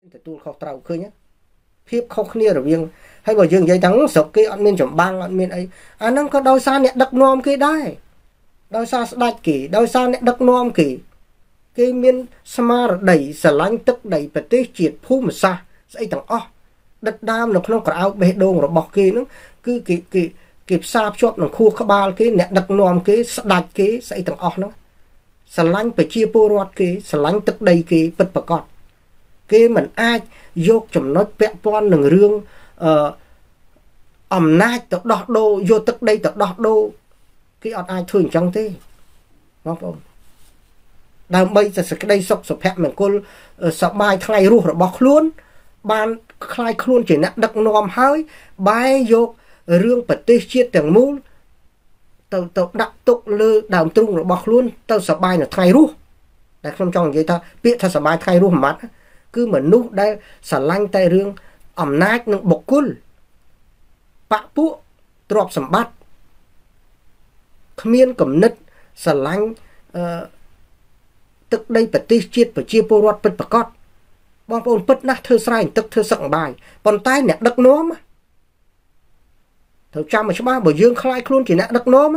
ទទួលខុសត្រូវឃើញភាពខុសគ្នារវាងហើយបើយើងនិយាយទាំងស្រុកគេអត់មានចម្បាំងអត់មានអីអាហ្នឹងក៏ដោយសារអ្នកដឹកនាំគេដែរដោយសារស្ដេចគេដោយសារអ្នកដឹកនាំគេមានស្មារតីស្រឡាញ់ទឹកដីប្រទេសជាតិភូមិសាស្ត្រស្អីទាំងអស់ដិតដាមនៅក្នុងក្រអោបបេះដូងរបស់គេហ្នឹងគឺគេផ្សារភ្ជាប់នឹងខួរក្បាលគេអ្នកដឹកនាំគេស្ដេចគេស្អីទាំងអស់ហ្នឹងស្រឡាញ់ប្រជាពលរដ្ឋគេស្រឡាញ់ទឹកដីគេពិតប្រាកដគេមិនអាចយកចំណុចពាក់ព័ន្ធនឹងរឿងអំណាចទៅដោះដូរយកទឹកដីទៅដោះដូរគេអត់អាចធ្វើអញ្ចឹងទេបងប្អូនដើម្បីតែសេចក្តីសុខសុភមង្គលសប្បាយថ្ងៃរស់របស់ខ្លួនបានខ្លាយខ្លួនជាអ្នកដឹកនាំហើយបែរយករឿងប្រទេសជាតិទាំងមូលទៅដាក់ទុកលើដើមទ្រូងរបស់ខ្លួនទៅសប្បាយនៅថ្ងៃរស់តែខ្ញុំចង់និយាយថាពាក្យថាសប្បាយថ្ងៃរស់មួយម៉ាត់គឺមនុស្សដែលស្រឡាញ់តែរឿងអំណាចនិងបុគ្គលបពពួកទ្រព្យសម្បត្តិគ្មានគំនិតស្រឡាញ់ទឹកដីប្រទេសជាតិប្រជាពលរដ្ឋពិតប្រាកដបងប្អូនពិតណាស់ធ្វើស្រែទឹកធ្វើសឹកអំបាយប៉ុន្តែអ្នកដឹកនាំត្រូវចាំឲ្យច្បាស់បើយើងខ្លាយខ្លួនជាអ្នកដឹកនាំ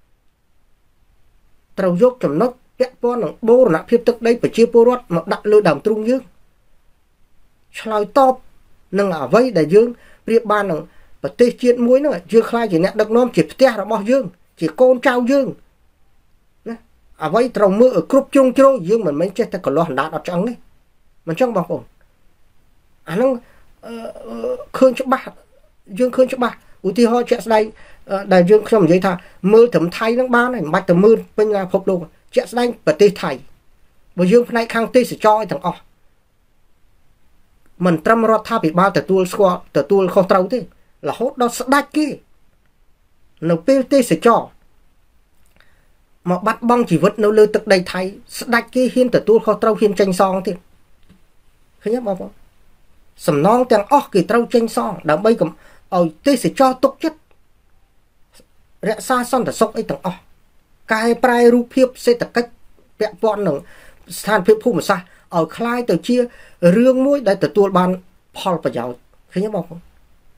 ត្រូវយកចំណុចពាក់ព័ន្ធនឹងបូរណភាពទឹកដីប្រជាពលរដ្ឋមកដាក់លើដើមទ្រូងយើងឆ្លើយតបនឹងអ្វីដែលយើងប្រៀបបាននឹងប្រទេសជាតិមួយហ្នឹងយើងខ្លាយជាអ្នកដឹកនាំជាផ្ទះរបស់យើងជាកូនចៅយើងណាអ្វីត្រូវមើលឲ្យគ្រប់ជ្រុងជ្រោយយើងមិនមែនចេះតែកលាស់អណ្ដាតអត់ឆ្អឹងទេមិនចឹងបងប្អូនអាហ្នឹងឃើញច្បាស់យើងឃើញច្បាស់ឧទាហរណ៍ជាក់ស្ដែងដែលខ្ញុំនិយាយថាមើលត្រឹមថៃហ្នឹងបានហើយមិនបាច់ទៅមើលពេញពិភពលោកជាក់ស្ដែងប្រទេសថៃបើយើងផ្នែកខាងទេសចរទាំងអស់មិនត្រឹមរដ្ឋាភិបាលទទួលខុសត្រូវទេរហូតដល់ស្ដេចគេនៅពេលទេសចរមកបាត់បង់ជីវិតនៅលើទឹកដីថៃស្ដេចគេហ៊ានទទួលខុសត្រូវហ៊ានចេញសងទៀតឃើញទេបងប្អូនសំណងទាំងអស់គេត្រូវចេញសងដើម្បីកុំឲ្យទេសចរទុកចិត្តរក្សាសន្តិសុខអីទាំងអស់កែប្រែរូបភាពសេដ្ឋកិច្ចពាក់ព័ន្ធនឹងស្ថានភាពភូមិសាស្ត្រឲ្យคล้ายទៅជារឿងមួយដែលទទួលបានផលប្រយោជន៍ឃើញទេបងប្អូន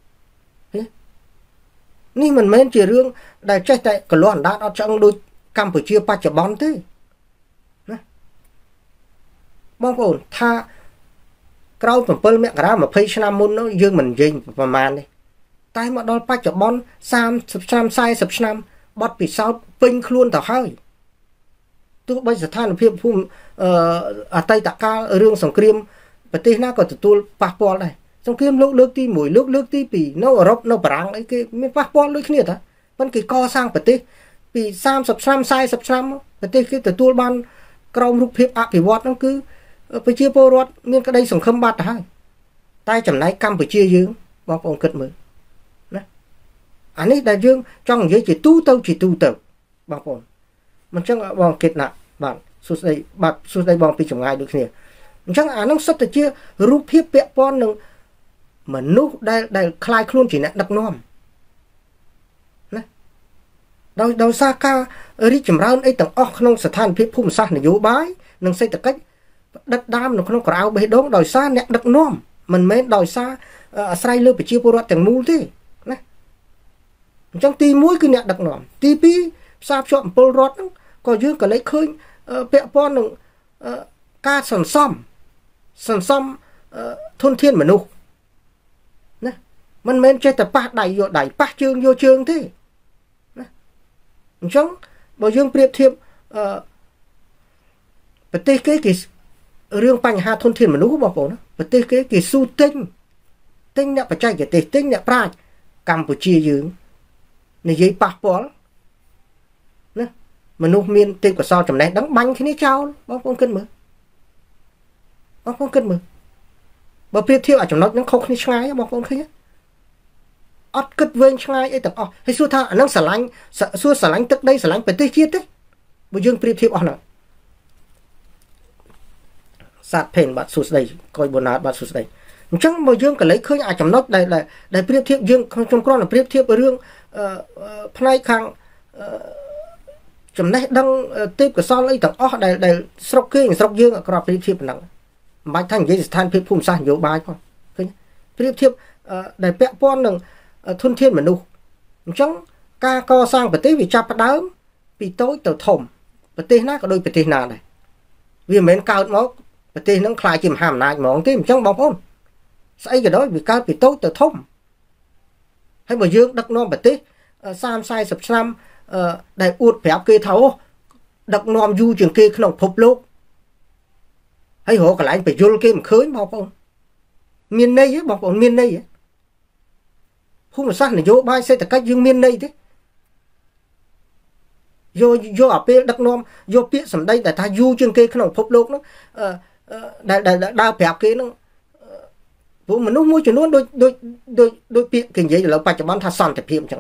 នេះមិនមែនជារឿងដែលចេះតែកលាស់អណ្ដាតអត់ឆ្អឹងដូចកម្ពុជាបច្ចុប្បន្នទេណាបងប្អូនថាក្រោយ7មករា20ឆ្នាំមុននោះយើងមិននិយាយប្រហែលទេតែមកដល់បច្ចុប្បន្ន30ឆ្នាំ40ឆ្នាំបទពិសោធន៍ពេញខ្លួនទៅហើយទោះបីស្ថានភាពភូមិអតីតកាលរឿងសង្គ្រាមប្រទេសណាក៏ទទួលប៉ះពាល់ដែរសង្គ្រាមលោកលើកទី1លើកទី2នៅអឺរ៉ុបនៅបារាំងអីគេមានប៉ះពាល់ដូចគ្នាតាប៉ុន្តែគេកសាងប្រទេសពី30ឆ្នាំ40ឆ្នាំប្រទេសគេទទួលបានក្រោមរូបភាពអភិវឌ្ឍហ្នឹងគឺប្រជាពលរដ្ឋមានក្តីសង្ឃឹមបាត់ទៅហើយតែចំណែកកម្ពុជាយើងបងប្អូនគិតមើលណាអានេះដែលយើងចង់និយាយជាទូទៅបងប្អូនមិនចឹងបងគិតណាបាទសួស្ដីបងពីចម្ងាយដូចគ្នាអញ្ចឹងអានោះសុទ្ធតែជារូបភាពពាក់ព័ន្ធនឹងមនុស្សដែលคล้ายខ្លួនជាអ្នកដឹកនាំណាដោយសារការរីកចម្រើនអីទាំងអស់ក្នុងស្ថានភាពភូមិសាស្ត្រនយោបាយនិងសេដ្ឋកិច្ចដិតដាមនៅក្នុងក្រៅបេះដូងដោយសារអ្នកដឹកនាំមិនមែនដោយសារអាស្រ័យលើប្រជាពលរដ្ឋទាំងមូលទេណាអញ្ចឹងទី1គឺអ្នកដឹកនាំទី2ផ្សារភ្ជាប់អំពលរដ្ឋហ្នឹងក៏យើងក៏លេចឃើញពាក់ព័ន្ធនឹងការសន្សំធនធានមនុស្សណាមិនមែនចេះតែប៉ះដៃយកដៃប៉ះជើងយកជើងទេណាអញ្ចឹងបើយើងប្រៀបធៀបប្រទេសគេរឿងបញ្ហាធនធានមនុស្សបងប្អូនប្រទេសគេស៊ូទិញអ្នកបច្ចេកទេសទិញអ្នកប្រាជ្ញកម្ពុជាយើងនិយាយប៉ះពាល់ណាមនុស្សមានទេពកោសល្យចំណេះដឹងបាញ់គ្នាចោលបងប្អូនគិតមើលបើប្រៀបធៀបអាចំណុចហ្នឹងខុសគ្នាឆ្ងាយបងប្អូនឃើញអត់គិតវែងឆ្ងាយអីទាំងអស់ហើយសួរថាអាហ្នឹងស្រឡាញ់ទឹកដីស្រឡាញ់ប្រទេសជាតិទេបើយើងប្រៀបធៀបអស់ហ្នឹងសាទភេនបាទសួស្ដីកុយបូណាតបាទសួស្ដីអញ្ចឹងបើយើងក៏លេចឃើញអាចំណុចដែលប្រៀបធៀបយើងខ្ញុំគ្រាន់តែប្រៀបធៀបរឿងផ្នែកខាងចំណេះដឹងទេពកោសល្យអីទាំងអស់ដែលស្រុកគេស្រុកយើងក៏ប្រៀបធៀបប៉ុណ្ណឹងបាច់ថានិយាយស្ថានភាពភូមិសាស្ត្រនយោបាយផងឃើញប្រៀបធៀបដែលពាក់ព័ន្ធនឹងធនធានមនុស្សអញ្ចឹងការកសាងប្រទេសវាចាប់ផ្ដើមពីតូចទៅធំប្រទេសណាក៏ដូចប្រទេសណាដែរវាមិនមែនកើតមកប្រទេសហ្នឹងខ្លាចជាមហាអំណាចហ្មងទេអញ្ចឹងបងប្អូនស្អីក៏ដោយវាកើតពីតូចទៅធំហើយបើយើងដឹកនាំប្រទេស30-40ឆ្នាំដែលអួតប្រាប់គេថាអូដឹកនាំយូរជាងគេក្នុងពិភពលោកហើយរកកន្លែងបញ្យលគេមិនឃើញបងប្អូនមានន័យទេបងប្អូនមានន័យទេភូមិសាស្ត្រនយោបាយសេដ្ឋកិច្ចយើងមានន័យទេយកអាពេលដឹកនាំយកពាក្យសម្ដីដែលថាយូរជាងគេក្នុងពិភពលោកហ្នឹងដែលដើរប្រាប់គេហ្នឹងព្រោះមនុស្សមួយចំនួនដូចពាក្យគេនិយាយឥឡូវបច្ចុប្បន្នថាសន្តិភាពអញ្ចឹង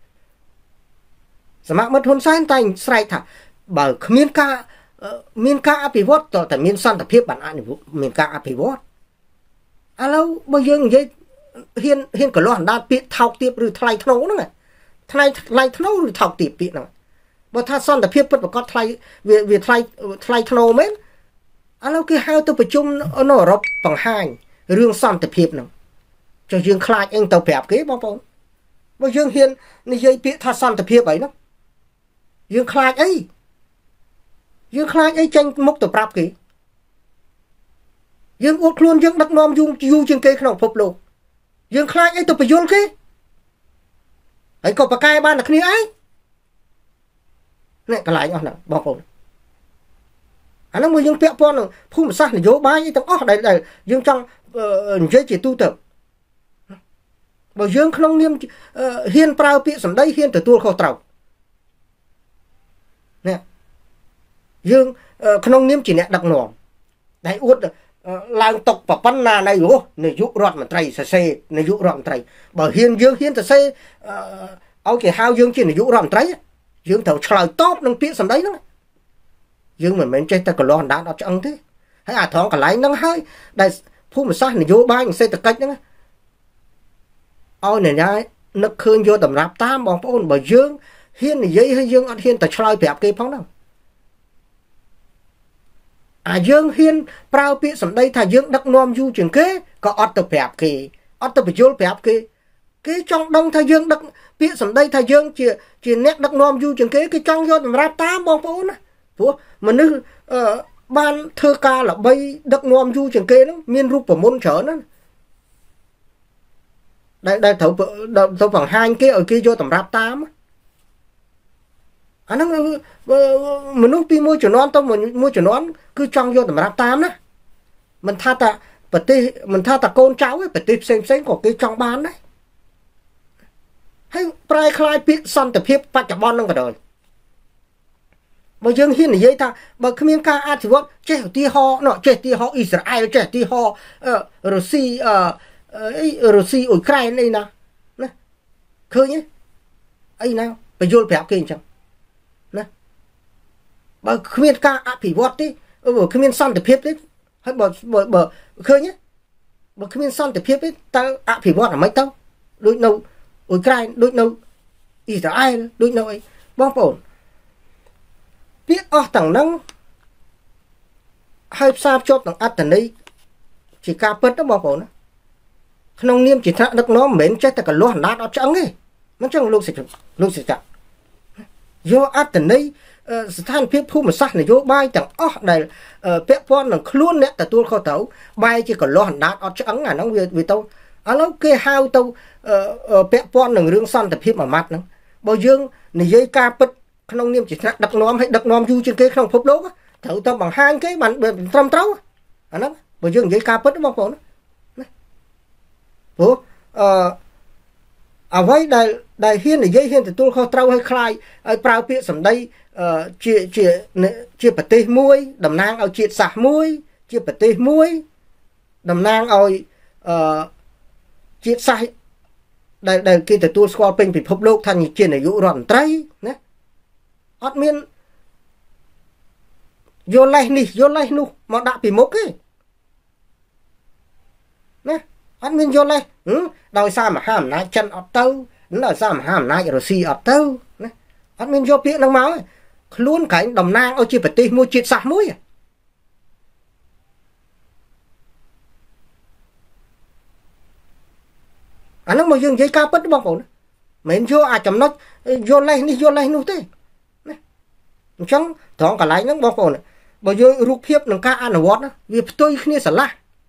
សមាមិត្តហ៊ុនសែនតែស្រែកថាបើគ្មានការអភិវឌ្ឍតតែមានសន្តិភាពបានមានការអភិវឌ្ឍឥឡូវបើយើងនិយាយហ៊ានកលាស់អណ្ដាតពាក្យថោកទាបឬថ្លៃថ្នូរហ្នឹងថ្លៃថ្នូរឬថោកទាបពាក្យហ្នឹងបើថាសន្តិភាពពិតប្រាកដថ្លៃវាថ្លៃថ្នូរមែនឥឡូវគេហៅទៅប្រជុំនៅអឺរ៉ុបបង្ហាញរឿងសន្តិភាពហ្នឹងចុះយើងខ្លាចអីទៅប្រាប់គេបងប្អូនបើយើងហ៊ាននិយាយពាក្យថាសន្តិភាពអីហ្នឹងយើងខ្លាចអីចេញមុខទៅប្រាប់គេយើងអួតខ្លួនយើងដឹកនាំយូរជាងគេក្នុងពិភពលោកយើងខ្លាចអីទៅបញ្យលគេហើយក៏ប្រកែបានតែគ្នាឯងនេះកន្លែងអស់ហ្នឹងបងប្អូនអាហ្នឹងមួយយើងពាក់ព័ន្ធនឹងភូមិសាស្ត្រនយោបាយទាំងអស់ដែលយើងចង់និយាយជាទូទៅបើយើងក្នុងនាមហ៊ានប្រើពាក្យសម្ដីហ៊ានទទួលខុសត្រូវនេះយើងក្នុងនាមជាអ្នកដឹកនាំដែលអួតឡើងតុកប៉ុណ្ណានៃនាយករដ្ឋមន្ត្រីសរសេរនាយករដ្ឋមន្ត្រីបើយើងហ៊ានសរសេរឲ្យគេហៅយើងជានាយករដ្ឋមន្ត្រីយើងត្រូវឆ្លើយតបនឹងពាក្យសម្ដីហ្នឹងយើងមិនមែនចេះតែកលាស់អណ្ដាតអត់ឆ្អឹងទេហើយអាត្រង់កន្លែងហ្នឹងហើយដែលភូមិសាស្ត្រនយោបាយនិងសេដ្ឋកិច្ចហ្នឹងឲ្យអ្នកណានឹកឃើញយកតម្រាប់តាមបងប្អូនបើយើងហ៊ាននិយាយហើយយើងអត់ហ៊ានតែឆ្លើយប្រាប់គេផងហ្នឹងយើងហ៊ានប្រើពាក្យសម្ដីថាយើងដឹកនាំយូរជាងគេក៏អត់ទៅប្រាប់គេអត់ទៅបញ្យល់ប្រាប់គេចង់ដឹងថាយើងដឹកពាក្យសម្ដីថាយើងជាអ្នកដឹកនាំយូរជាងគេចង់យកតម្រាប់តាមបងប្អូនណាព្រោះមនុស្សបានធ្វើការល្បីដឹកនាំយូរជាងគេហ្នឹងមានរូបមន្តច្រើនណាដែលត្រូវបង្ហាញគេឲ្យគេយកតម្រាប់តាមអាហ្នឹងមនុស្សពីមួយជំនាន់ទៅមួយជំនាន់គឺចង់យកតម្រាប់តាមណាមិនថាតាប្រទេសមិនថាតាកូនចៅទេប្រទេសផ្សេងក៏គេចង់បានដែរហើយប្រែคล้ายពាក្យសន្តិភាពបច្ចុប្បន្នហ្នឹងក៏ដោយបើយើងហ៊ាននិយាយថាបើគ្មានការអភិវឌ្ឍចេះឧទាហរណ៍ចេះឧទាហរណ៍អ៊ីស្រាអែលចេះឧទាហរណ៍រុស្ស៊ីរុស្ស៊ីអ៊ុយក្រែនអីណាឃើញទេអីណាបញ្យល់ប្រាប់គេអញ្ចឹងណាបើគ្មានការអភិវឌ្ឍទេបើគ្មានសន្តិភាពទេហើយបើឃើញទេបើគ្មានសន្តិភាពទេតើអភិវឌ្ឍអ្ហ្មិចទៅដូចនៅអ៊ុយក្រែនដូចនៅអ៊ីស្រាអែលដូចនៅអីបងប្អូនពាក្យអស់ទាំងហ្នឹងហើយផ្សារភ្ជាប់នឹងអត្តន័យជាការពិតណាបងប្អូនណាក្នុងនាមជាថ្នាក់ដឹកនាំមិនមែនចេះតែកលាស់អណ្ដាតអត់ឆ្អឹងទេមិនចឹងលោកសិក្សាយកអត្តន័យស្ថានភាពភូមិសាស្ត្រនយោបាយទាំងអស់ដែលពាក់ព័ន្ធនឹងខ្លួនអ្នកទទួលខុសត្រូវបែរជាកលាស់អណ្ដាតអត់ឆ្អឹងអាហ្នឹងវាទៅឥឡូវគេហៅទៅពាក់ព័ន្ធនឹងរឿងសន្តិភាពមួយម៉ាត់ហ្នឹងបើយើងនិយាយការពិតក្នុងនាមជាថ្នាក់ដឹកនាំឲ្យដឹកនាំយូរជាងគេក្នុងពិភពលោកត្រូវទៅបង្ហាញគេបានត្រឹមត្រូវអាហ្នឹងបើយើងនិយាយការពិតបងប្អូនណាព្រោះអ្វីដែលហ៊ាននិយាយហ៊ានទទួលខុសត្រូវឲ្យคลายឲ្យប្រើពាក្យសម្ដីជាប្រទេសមួយតំណាងឲ្យជាតិសាសន៍មួយជាប្រទេសមួយតំណាងឲ្យជាតិសាសន៍ដែលគេទទួលស្គាល់ពេញពិភពលោកថាជានាយករដ្ឋមន្ត្រីណាអត់មានយកលេសនេះយកលេសនោះមកដាក់ពីមុខទេណាអត់មានយកលេសដោយសារមហាអំណាចចិនអត់ទៅដោយសារមហាអំណាចរុស្ស៊ីអត់ទៅណាអត់មានយកពាក្យហ្នឹងមកទេខ្លួនក្រែងតំណាងឲ្យជាប្រទេសមួយជាតិសាសន៍មួយអាហ្នឹងមកយើងនិយាយការពិតបងប្អូនមិនយកអាចចំណុចយកលេសនេះយកលេសនោះទេណាអញ្ចឹងត្រង់កន្លែងហ្នឹងបងប្អូនបើយើងរូបភាពនឹងការអនុវត្តវាផ្ទុយគ្នាស្រឡះ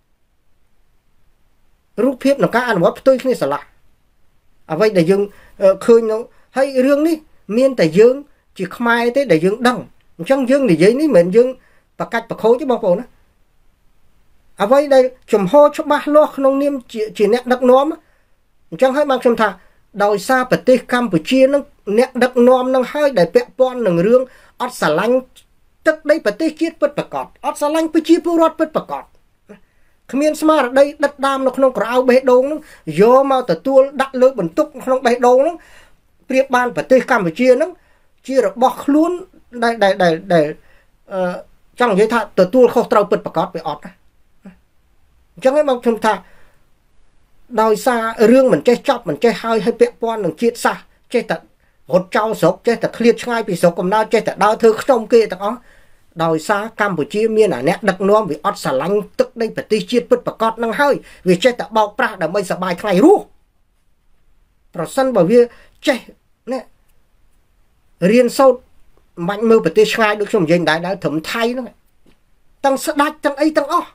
រូបភាពនឹងការអនុវត្តផ្ទុយគ្នាស្រឡះអ្វីដែលយើងឃើញនោះហើយរឿងនេះមានតែយើងជាខ្មែរទេដែលយើងដឹងអញ្ចឹងយើងនិយាយនេះមិនយើងប្រកាច់ប្រខូចទេបងប្អូនណាអ្វីដែលចំហច្បាស់លាស់ក្នុងនាមជាអ្នកដឹកនាំអញ្ចឹងហើយបានខ្ញុំថាដោយសារប្រទេសកម្ពុជានឹងអ្នកដឹកនាំនឹងហើយដែលពាក់ព័ន្ធនឹងរឿងអត់ស្រឡាញ់ទឹកដីប្រទេសជាតិពិតប្រាកដអត់ស្រឡាញ់ប្រជាពលរដ្ឋពិតប្រាកដគ្មានស្មារតីដិតដាមនៅក្នុងក្រៅបេះដូងនឹងយកមកទទួលដាក់លើបន្ទុកក្នុងបេះដូងនឹងប្រៀបបានប្រទេសកម្ពុជានឹងជារបស់ខ្លួនដែលចង់និយាយថាទទួលខុសត្រូវពិតប្រាកដវាអត់ណាអញ្ចឹងហើយមកខ្ញុំថាដោយសាររឿងមិនចេះចប់មិនចេះហើយពាក់ព័ន្ធនឹងជាតិសាសន៍ចេះតែរត់ចោលស្រុកចេះតែឃ្លាតឆ្ងាយពីស្រុកកំណើតចេះតែដើរធ្វើខ្ទមគេទាំងអស់ដោយសារកម្ពុជាមានអាអ្នកដឹកនាំវាអត់ស្រឡាញ់ទឹកដីប្រទេសជាតិពិតប្រាកដនឹងហើយវាចេះតែបោកប្រាស់ដើម្បីសប្បាយថ្ងៃរស់ប្រសិនបើវាចេះនេះរៀនសូត្រមិនមើលប្រទេសឆ្ងាយដូចខ្ញុំនិយាយដែរត្រឹមថៃហ្នឹងទាំងស្ដាច់ទាំងអីទាំងអស់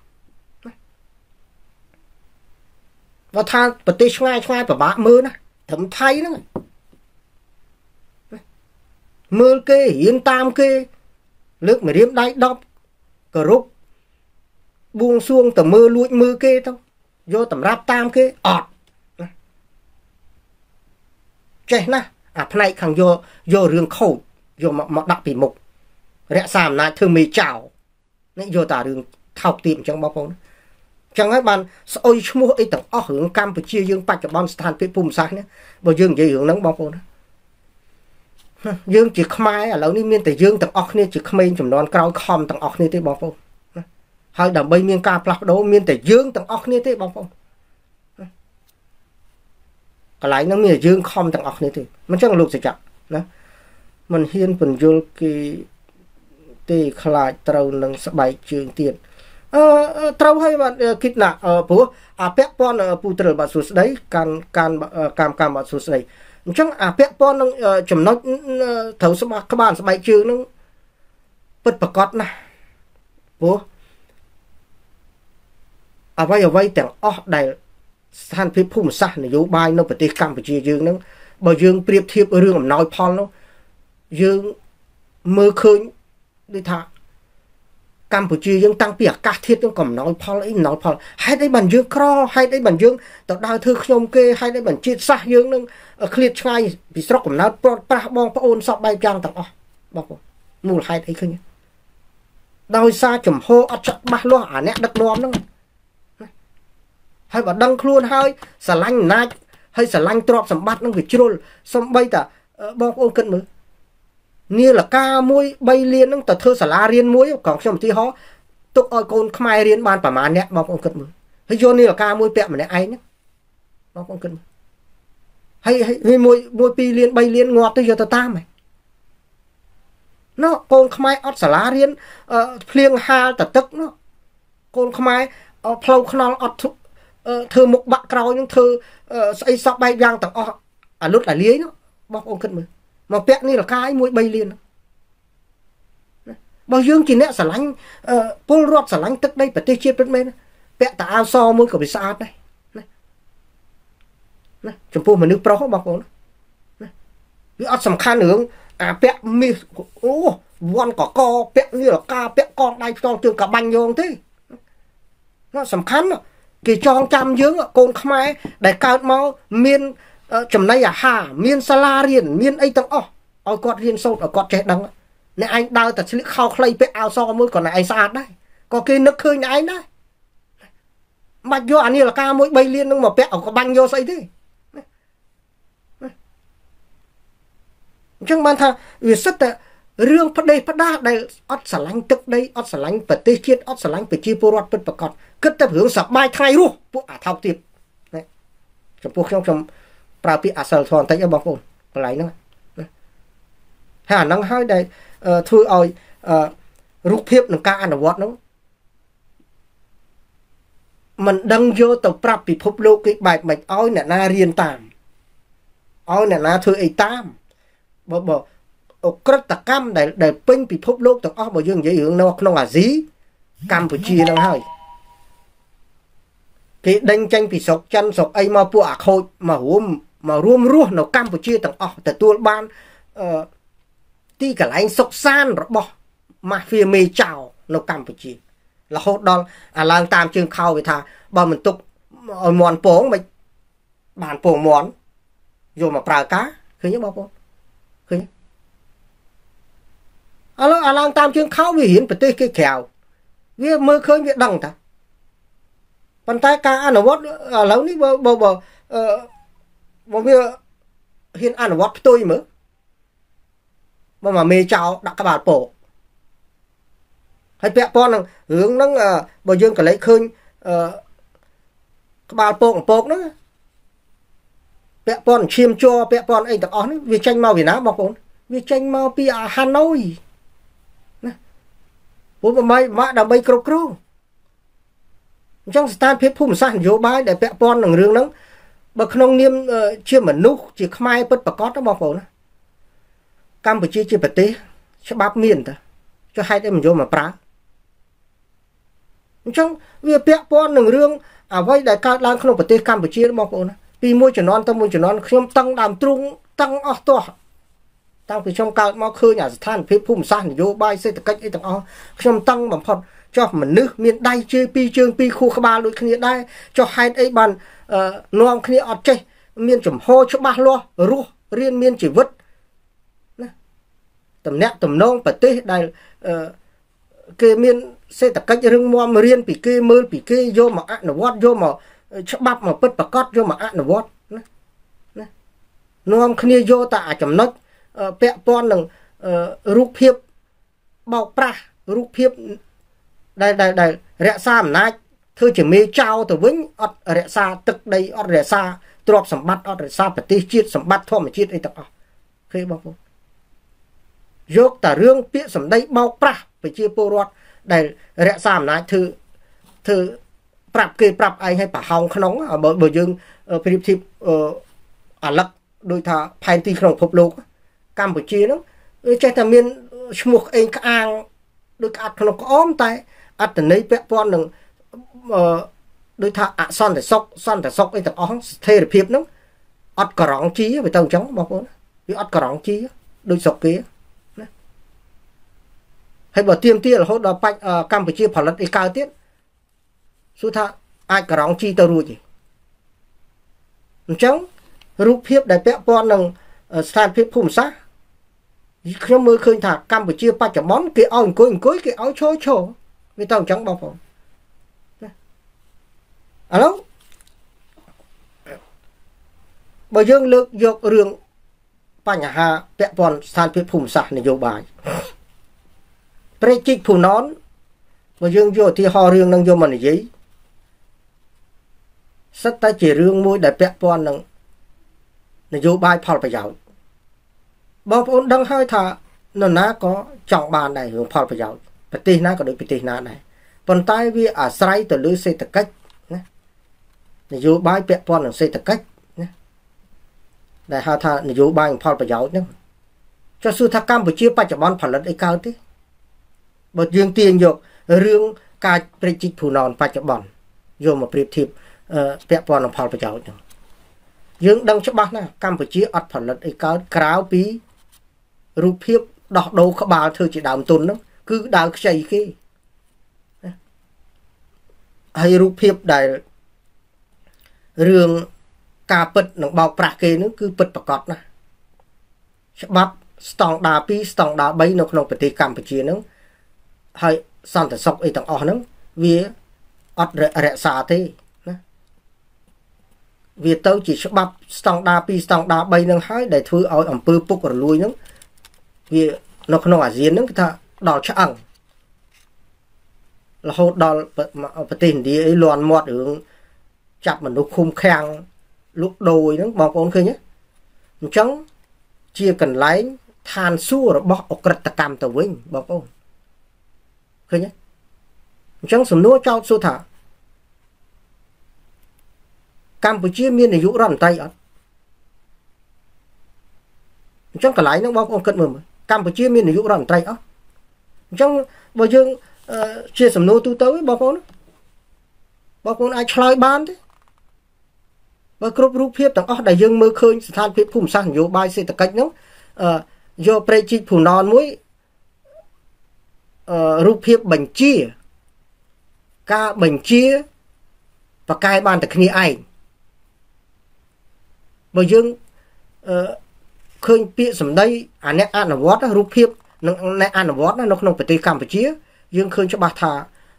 បើថាប្រទេសឆ្ងាយពិបាកមើលណាត្រឹមថៃហ្នឹងមើលគេរៀនតាមគេលើកម្រាមដៃ10គោរពបួងសួងទៅមើលលួចមើលគេទៅយកតម្រាប់តាមគេអត់ចេះណាអាផ្នែកខាងយករឿងខូចយកមកដាក់ពីមុខរក្សាអំណាចធ្វើមេចៅនេះយកតែរឿងថោកទាបអញ្ចឹងបងប្អូនចឹងហើយបានស្អុយឈ្មោះអីទាំងអស់រឿងកម្ពុជាយើងបច្ចុប្បន្នស្ថានភាពភូមិសាស្ត្រនេះបើយើងនិយាយរឿងហ្នឹងបងប្អូនយើងជាខ្មែរឥឡូវនេះមានតែយើងទាំងអស់គ្នាជាក្មេងចំនួនក្រោយខំទាំងអស់គ្នាទេបងប្អូនហើយដើម្បីមានការផ្លាស់ប្ដូរមានតែយើងទាំងអស់គ្នាទេបងប្អូនកន្លែងហ្នឹងមានតែយើងខំទាំងអស់គ្នាទេមិនចឹងលោកសច្ចៈណាមិនហ៊ានពន្យល់គេទេខ្លាចត្រូវនឹងស្បែកជើងទៀតត្រូវហើយបាទគិតណាព្រោះអាពាក់ព័ន្ធពូត្រិលបាទសួស្ដីកម្មបាទសួស្ដីអញ្ចឹងអាពាក់ព័ន្ធនឹងចំណុចត្រូវក្បាលស្បែកជើងនឹងពិតប្រកបណាស់ព្រោះអ្វីទាំងអស់ដែលស្ថានភាពភូមិសាស្ត្រនយោបាយនៅប្រទេសកម្ពុជាយើងនឹងបើយើងប្រៀបធៀបរឿងអំណោយផលនោះយើងមើលឃើញដូចថាកម្ពុជាយើងតាំងពីអាកាសធាតុនឹងក៏អំណោយផលអីអំណោយផលហេតុអីបានយើងក្រហេតុអីបានយើងទៅដើរធ្វើខ្ញុំគេហេតុអីបានជាតិសាសន៍យើងនឹងឃ្លាតឆ្ងាយពីស្រុកកំណើតប្រត់ប្រាស់បងប្អូនសពបែបយ៉ាងទាំងអស់បងប្អូនមូលហេតុអីឃើញដោយសារចំហអត់ច្បាស់លាស់អាអ្នកដឹកនាំហ្នឹងហើយបើដឹងខ្លួនហើយស្រឡាញ់អំណាចហើយស្រឡាញ់ទ្រព្យសម្បត្តិនឹងវាជ្រុលសំបីតាបងប្អូនគិតមើលនាឡិកាមួយ3លានហ្នឹងទៅធ្វើសាលារៀនមួយកងខ្ញុំឧទាហរណ៍ទុកឲ្យកូនខ្មែររៀនបានប្រហែលអ្នកបងប្អូនគិតមើលហើយយកនាឡិកាមួយពាក់ម្នាក់ឯងហ្នឹងបងប្អូនគិតមើលហើយមួយ2លាន3លានងាប់ទៅយកទៅតាមហ្នឹងណោះកូនខ្មែរអត់សាលារៀនភ្លៀងហាលតទឹកណោះកូនខ្មែរផ្លូវខ្នល់អត់ធ្វើមុខបាក់ក្រោយនឹងធ្វើស្អីសពបែបយ៉ាងទាំងអស់អាលុតអាលាយនោះបងប្អូនគិតមើលមកពាក់នេះរកាយ1 3លានបើយើងជាអ្នកស្រឡាញ់ពលរដ្ឋស្រឡាញ់ទឹកដីប្រទេសជាតិពិតមែនពាក់តាអាវសមួយក៏វាស្អាតដែរណាចំពោះមនុស្សប្រុសបងប្អូនណាវាអត់សំខាន់រឿងអាពាក់មាសអូវ៉ាន់កកពាក់នេះរកាពាក់កងដៃផ្ទងជើងកបាញ់យងទេណាសំខាន់គេចងចាំយើងកូនខ្មែរដែលកើតមកមានចំណីអាហារមានសាលារៀនមានអីទាំងអស់ឲ្យគាត់រៀនសូត្រឲ្យគាត់ចេះដឹងអ្នកឯងដើរតែស្លៀកខោខ្លីពាក់អាវសមួយក៏អ្នកឯងស្អាតដែរក៏គេនឹកឃើញអ្នកឯងដែរមិនបាច់យកអានេះលកាមួយ3លាននឹងមកពាក់ឲ្យក៏បាញ់យកស្អីទេអញ្ចឹងបានថាវាសិតតែរឿងផ្ដេសផ្ដាសដែលអត់ស្រឡាញ់ទឹកដីអត់ស្រឡាញ់ប្រទេសជាតិអត់ស្រឡាញ់ប្រជាពលរដ្ឋពិតប្រាកដគិតតែរឿងសប្បាយថ្ងៃរស់ពួកអាថោកទៀតចំពោះខ្ញុំប្រើពាក្យអសិលធម៌បន្តិចបងប្អូនកន្លែងហ្នឹងហើយអាហ្នឹងហើយដែលធ្វើឲ្យរូបភាពនឹងការអនុវត្តហ្នឹង mình đăng vô tàu prap bị phúc lô cái bài mạch ôi nè na riêng tam ôi nè na thôi ấy tam bỏ rất là cam để pin bị phúc lô tàu óc bảo dương dễ hướng nó không là gì Campuchia nó hơi cái đánh tranh bị sọc chân sọc ấy mà bùa khôi mà rùm rùa nó Campuchia tàu óc tại tua ban tí cả anh sọc san rồi bỏ mafia mê chào nó Campuchia là hốt đó lang tam chương khâu về thà bao mình tục mòn phố mình bàn phố món rồi mà prà cá khơi nhớ bao cô khơi nhớ lang tam chương khâu vì hiển phải tê cái kèo vì mơ khơi việc đằng ta bàn tay cá ăn ở vót lâu ní bờ việc hiển ăn ở vót tôi mới mà mê chào đặt các bạn phố hay bẹ con là hướng nó bao dương cả lấy khơi các bà bột nó bẹ con chiêm cho bẹ con anh tập on vì tranh màu Việt Nam bọc ổn vì tranh màu Pia Hanoi bố bà mày mã đã bay cột cừu trong stan phép phun san vô bài để bẹ con là hướng nó bậc nông niêm chưa mà nút chỉ khai bất bạc cót nó bọc ổn Campuchia chỉ bật tê cho bắp miền ta cho hai đêm vô mà prá trong việc bẹ con là hướng vậy đại ca đang không bật tê Campuchia nó bọc ổn vì môi trường non tâm môi trường non không tăng đàm trung tăng ở to tăng từ trong cao mà khơi nhà than phép phun san vô bài xây cách ấy tăng không tăng bằng phật cho mình nước miền đai chơi pi chương pi khu các ba lối kia đai cho hai ấy bàn non kia ở chơi miền chủng hô cho ba lo rùa riêng miền chỉ vứt tầm nét tầm nông bật tê đây cái miền xây cách rừng mò mà riêng bị kê mơ bị kê vô mà ăn nó vót vô mà cho bắp mà bứt bạc cót vô mà ăn nó vót nó kia vô tạ chấm nốt bẹ con là rút phiếp bao pra rút phiếp đây rẽ xa mà nãy thôi chỉ mê trao từ vĩnh ọt rẽ xa tức đây ọt rẽ xa trọp sầm bắt ọt rẽ xa phải tê chiết sầm bắt thôi mà chiết ấy tập khi bao cô dốc tả rương bịa sầm đây bao pra phải chia po rót đây rẽ xa mà nãy thư prap kê prap ai hay bà hồng khăn nóng ở bờ dương philip thiệp lắc đôi thà phai ti không phục lục Campuchia nó chạy thà miền một anh ang đôi cả nó có ôm tay ở từ nơi bé con đừng đôi thà son để sóc ấy tập óng thề được phiệp nó ọt cỏ rong chí với tàu trống bao con vì ọt cỏ rong chí đôi sọc kia hay bảo tiêm tia là hốt đó bạch Campuchia phải lật đi cao tiết số thà ai cỏ rong chi tàu ruồi gì trống rút phiếp để bé con đừng san phiếp phun sát không mới khơi thả Campuchia ba chả món cái áo cối cái áo chó với tàu trắng bao phòng alo bởi dương lực dọc rừng ba nhà hà vẽ bọn san phiếp phùm sạc này vô bài bởi chích phù nón bởi dương vô thì họ rừng đang vô mà này giấy sắt ta chỉ rừng môi để vẽ bọn này vô bài phò phải giáo bao bọn đang hơi thả nó ná có trọng bàn này hướng phò phải giáo phải tì ná có được phải tì ná này còn tay vì ở sài từ lưới xây tập cách này vô bài vẽ bọn là xây tập cách để hạ thà này vô bài phò phải giáo nhé cho sư thà Campuchia ba chả bọn phò lật ấy cao thế bởi dương tiền dọc rương ca bệ chích phù nòn ba chả bọn vô mà bệ thiệp vẽ bọn là phò phải giáo nhé dương đang cho bác nè Campuchia ọt phò lật ấy cao kráo bí rụp hiếp đọc đâu các bà thôi chỉ đàm tuần đó cứ đào chạy kia hay rụp hiếp đại rương ca bật nó bao prạc kê nó cứ bật bạc cọt nè bắp stong đà pi stong đà bấy nó không phải Campuchia nó hay san thể sọc ấy tặng ọ nó vì ọt rẽ xa thế vì tao chỉ bắp stong đà pi stong đà bấy nó hay để thứ ở ẩm pư bốc rồi lui nó vì nó không ở riêng nó ta đào chắc ăn là hốt đào phải tìm đi ấy loạn mọt hướng chặt mà nó khung khang lúc đôi nó bao con khơi nhé trắng chia cần lấy than xua rồi bỏ ốc rật cam tàu vinh bao con khơi nhé trắng sầm núa trao xua thả កម្ពុជាមាននាយករដ្ឋមន្ត្រីអត់អញ្ចឹងកន្លែងហ្នឹងបងប្អូនគិតមើលកម្ពុជាមាននាយករដ្ឋមន្ត្រីអត់អញ្ចឹងបើយើងជាសំណួរទូទៅបងប្អូនអាចឆ្លើយបានទេបើគ្រប់រូបភាពទាំងអស់ដែលយើងមើលឃើញស្ថានភាពភូមិសាស្ត្រនយោបាយសេដ្ឋកិច្ចហ្នឹងយកព្រែកជីកភូណនមួយរូបភាពបញ្ជាការបញ្ជាបកកែបានតែគ្នាឯងបើយើងឃើញពាក្យសម្ដីអ្នកអនុវត្តរូបភាពនិងអ្នកអនុវត្តនៅក្នុងប្រទេសកម្ពុជាយើងឃើញច្បាស់ថា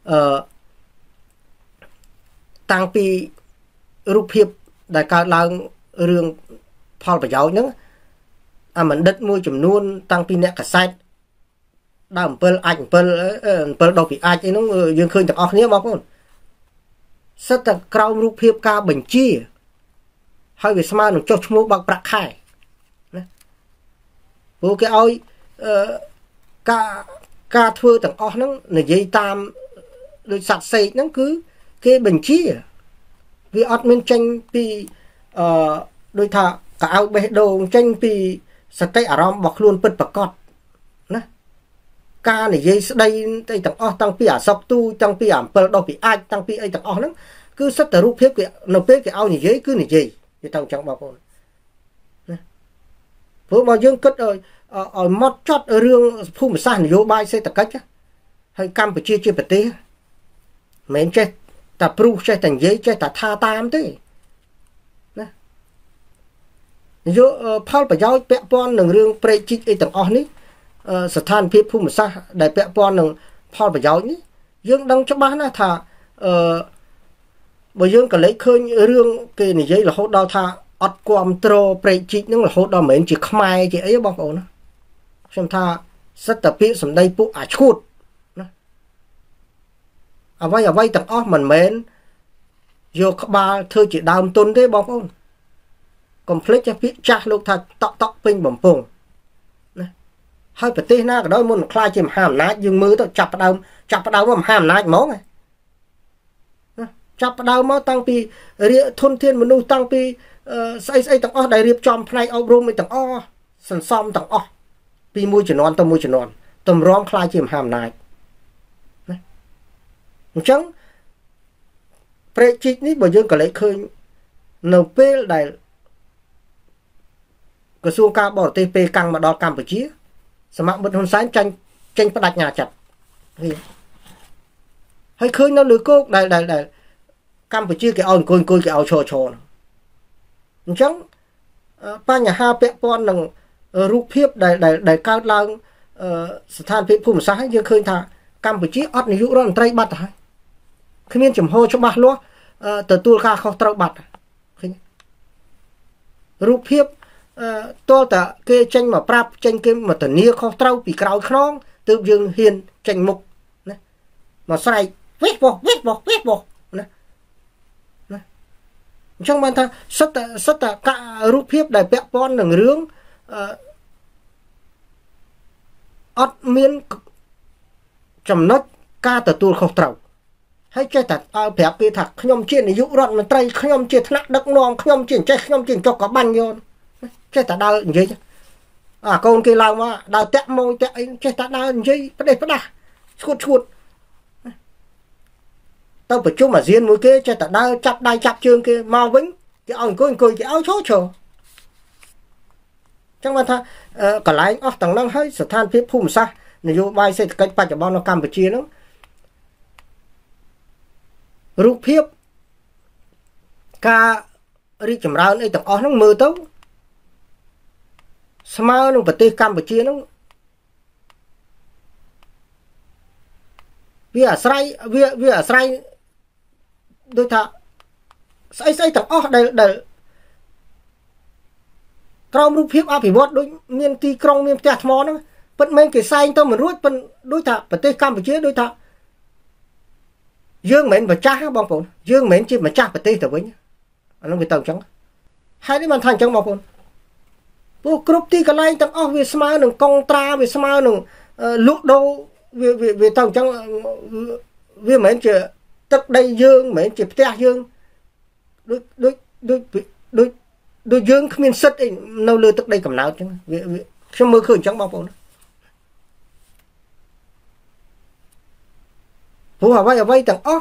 តាំងពីរូបភាពដែលកើតឡើងរឿងផលប្រយោជន៍ហ្នឹងអាបណ្ឌិតមួយចំនួនតាំងពីអ្នកកសែតដើម7ដុសពីអាចអីហ្នឹងយើងឃើញទាំងអស់គ្នាបងប្អូនសិតតែក្រោមរូបភាពការបញ្ជាហើយវាស្មើនឹងចុះឈ្មោះបើកប្រាក់ខែណាព្រោះគេឲ្យការធ្វើទាំងអស់ហ្នឹងនិយាយតាមដូចសត្វសេកហ្នឹងគឺគេបញ្ជាវាអត់មានចេញពីដូចថាកៅអៅបេះដូងចេញពីសតិអារម្មណ៍របស់ខ្លួនពិតប្រាកដណាការនិយាយស្ដីទៅទាំងអស់តាំងពីអាសក់ទូតាំងពី7ដុសពីអាចតាំងពីអីទាំងអស់ហ្នឹងគឺសិតតែរូបភាពគេនៅពេលគេឲ្យនិយាយគឺនិយាយវាទៅអញ្ចឹងបងប្អូនណាព្រោះបើយើងគិតឲ្យមកចត់រឿងភូមិសាស្ត្រនយោបាយសេដ្ឋកិច្ចហើយកម្ពុជាជាប្រទេសមិនមែនចេះតែព្រុសចេះតែនិយាយចេះតែថាតាមទេណាយកផលប្រយោជន៍ពាក់ព័ន្ធនឹងរឿងព្រែកជីកអីទាំងអស់នេះស្ថានភាពភូមិសាស្ត្រដែលពាក់ព័ន្ធនឹងផលប្រយោជន៍នេះយើងដឹងច្បាស់ណាស់ថាបើយើងក៏លេចឃើញរឿងគេនិយាយរហូតដល់ថាអត់គ្រប់គ្រងព្រែកជីកហ្នឹងរហូតដល់មិនមែនជាខ្មែរជាអីបងប្អូនណាខ្ញុំថាសិតតែពាក្យសម្ដីពួកអាឈួតណាអ្វីទាំងអស់មិនមែនយកក្បាលធ្វើជាដើមទុនទេបងប្អូនកុំភ្លេចពាក្យចាស់លោកថាតក់ពេញបំពង់ណាហើយប្រទេសណាក៏ដោយមុនខ្លាចជាមហាអំណាចយើងមើលទៅចាប់ផ្ដើមមហាអំណាចហ្មងណាចាប់ផ្ដើមមកតាំងពីធនធានមនុស្សតាំងពីស្អីទាំងអស់ដែលរៀបចំផ្នែកអប់រំទាំងអស់សន្សំទាំងអស់ពីមួយជំនាន់ទៅមួយជំនាន់តម្រាំខ្លាចជាមហាអំណាចណាអញ្ចឹងព្រែកជីកនេះបើយើងក៏លេចឃើញនៅពេលដែលក្រសួងការបរទេសពេលកាំងមកដល់កម្ពុជាសមមិត្តហ៊ុនសែនចេញបដិញ្ញាចិត្តហើយឃើញនៅលើគោកដែលកម្ពុជាគេឲ្យអង្គុយគេឲ្យឈរអញ្ចឹងបញ្ហាពាក់ព័ន្ធនឹងរូបភាពដែលកើតឡើងស្ថានភាពភូមិសាស្ត្រយើងឃើញថាកម្ពុជាអត់នាយករដ្ឋមន្ត្រីបាត់ទៅហើយគ្មានចំហច្បាស់លាស់ទទួលការខុសត្រូវបាត់ឃើញរូបភាពតើតាគេចេញមកប្រាប់ចេញគេមកធានាខុសត្រូវពីក្រោយខ្នងទើបយើងហ៊ានចេញមុខណាមកស្រែកវិសបោះណាអញ្ចឹងបានថាសិតតែការរូបភាពដែលពាក់ព័ន្ធនឹងរឿងអត់មានចំណុចការទទួលខុសត្រូវហើយចេះតែឲ្យប្រាប់គេថាខ្ញុំជានាយករដ្ឋមន្ត្រីខ្ញុំជាថ្នាក់ដឹកនាំខ្ញុំជាចេះខ្ញុំជាចុកក៏បាញ់យកចេះតែដើរនិយាយកូនគេឡើងមកដើរតាក់ម៉ួយតាក់អីចេះតែដើរនិយាយផ្ដេសផ្ដាស់ឈួតទៅប្រជុំអាស៊ានមួយគេចេះតែដើរចាប់ដៃចាប់ជើងគេមកវិញគេឲ្យអង្គុយគេឲ្យឈរចឹងបានថាកន្លែងអស់ទាំងហ្នឹងហើយស្ថានភាពភូមិសាស្ត្រនយោបាយសេដ្ឋកិច្ចបច្ចុប្បន្ននៅកម្ពុជាហ្នឹងរូបភាពការរីកចម្រើនអីទាំងអស់ហ្នឹងមើលទៅស្មើនឹងប្រទេសកម្ពុជាហ្នឹងវាអាស្រ័យដូចថាស្អីទាំងអស់ដែលក្រោមរូបភាពអភិវឌ្ឍដូចមានទីក្រុងមានផ្ទះថ្មហ្នឹងពិតមែនគេសែងទៅមិនរួចប៉ុន្តែដូចថាប្រទេសកម្ពុជាដូចថាយើងមិនមែនម្ចាស់បងប្អូនយើងមិនមែនជាម្ចាស់ប្រទេសទៅវិញអានោះវាទៅអញ្ចឹងហើយនេះបានថាអញ្ចឹងបងប្អូនព្រោះគ្រប់ទីកន្លែងទាំងអស់វាស្មើនឹងកងត្រាវាស្មើនឹងលក់ដូរវាទៅអញ្ចឹងវាមិនមែនជាទឹកដីយើងមិនមែនជាផ្ទះយើងដូចយើងគ្មានសិទ្ធអីនៅលើទឹកដីកំណើតអញ្ចឹងវាខ្ញុំមើលឃើញអញ្ចឹងបងប្អូនព្រោះអ្វីទាំងអស់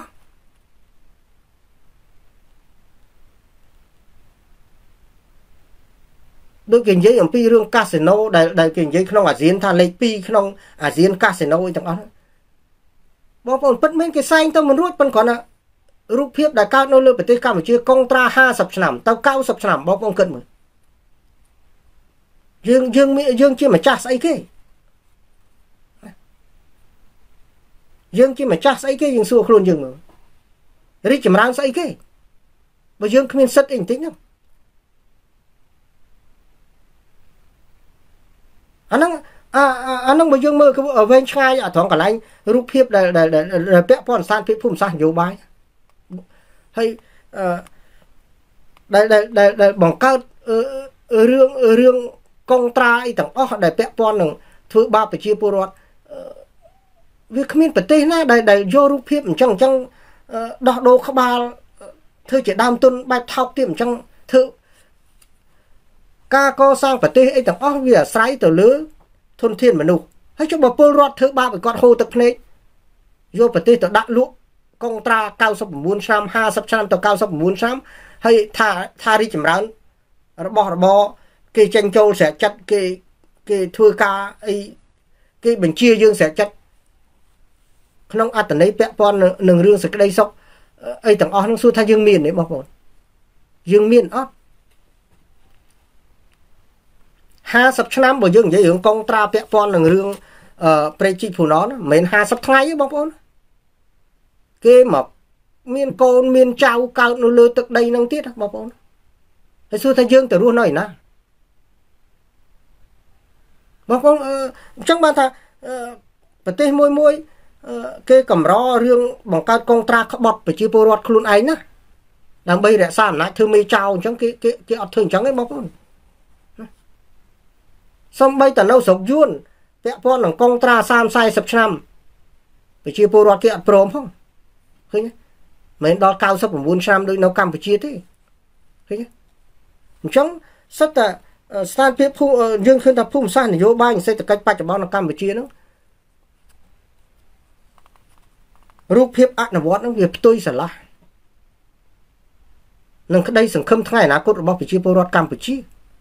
ដូចគេនិយាយអំពីរឿងកាស៊ីណូដែលគេនិយាយក្នុងអាស៊ានថាលេខ2ក្នុងអាស៊ានកាស៊ីណូអីទាំងអស់បងប្អូនពិតមែនគេសែងទៅមិនរួចប៉ុន្តែគ្រាន់តែរូបភាពដែលកើតនៅលើប្រទេសកម្ពុជាកុងត្រា50ឆ្នាំទៅ90ឆ្នាំបងប្អូនគិតមើលយើងជាម្ចាស់ស្អីគេយើងជាម្ចាស់ស្អីគេយើងសួរខ្លួនយើងមើលរីកចម្រើនស្អីគេបើយើងគ្មានសិទ្ធិអីបន្តិចហ្នឹងអាហ្នឹងបើយើងមើលវែងឆ្ងាយអាត្រង់កន្លែងរូបភាពដែលពាក់ព័ន្ធស្ថានភាពភូមិសាស្ត្រនយោបាយហើយដែលបង្កើតរឿងកុងត្រាអីទាំងអស់ដែលពាក់ព័ន្ធនឹងធ្វើបាបប្រជាពលរដ្ឋវាគ្មានប្រទេសណាដែលយករូបភាពអញ្ចឹងដោះដូរក្បាលធ្វើជាដើមទុនបែបថោកទាបអញ្ចឹងធ្វើការកសាងប្រទេសអីទាំងអស់វាអាស្រ័យទៅលើធនធានមនុស្សហើយចុះបើពលរដ្ឋធ្វើបាបឲ្យគាត់ហូរទឹកភ្នែកយកប្រទេសទៅដាក់លក់កុងត្រា99ឆ្នាំ50ឆ្នាំទៅ99ឆ្នាំហើយថារីកចម្រើនរបស់របរគេចេញចូលស្រាក់ចិត្តគេធ្វើការអីគេបញ្ជាយើងស្រាក់ចិត្តក្នុងអត្តន័យពាក់ព័ន្ធនឹងរឿងសេចក្តីសុខអីទាំងអស់ហ្នឹងសួរថាយើងមានទេបងប្អូនយើងមានអត់50ឆ្នាំបើយើងនិយាយរឿងកុងត្រាពាក់ព័ន្ធនឹងរឿងប្រេជីភូណនមិនមែន50ថ្ងៃទេបងប្អូនគេមកមានកូនមានចៅកើតនៅលើទឹកដីហ្នឹងទៀតបងប្អូនហើយសួរថាយើងទៅរស់នៅឯណាបងប្អូនអញ្ចឹងបានថាប្រទេសមួយគេកម្ររឿងបង្កើតកុងត្រាក្បត់ប្រជាពលរដ្ឋខ្លួនឯងណាដើម្បីរក្សាអំណាចធ្វើមេចៅអញ្ចឹងគេអត់ធ្វើអញ្ចឹងទេបងប្អូនសំបីតនៅស្រុកយួនពាក់ព័ន្ធនឹងកុងត្រា30-40ឆ្នាំប្រជាពលរដ្ឋគេអត់ព្រមផងឃើញមិនដល់99ឆ្នាំដូចនៅកម្ពុជាទេឃើញអញ្ចឹងសិតតែស្ថានភាពយើងឃើញថាភូមិសាស្ត្រនយោបាយសេដ្ឋកិច្ចបច្ចុប្បន្ននៅកម្ពុជាហ្នឹងរូបភាពអនុវត្តហ្នឹងវាផ្ទុយស្រឡះនឹងក្តីសង្ឃឹមថ្ងៃអនាគតរបស់ប្រជាពលរដ្ឋកម្ពុជា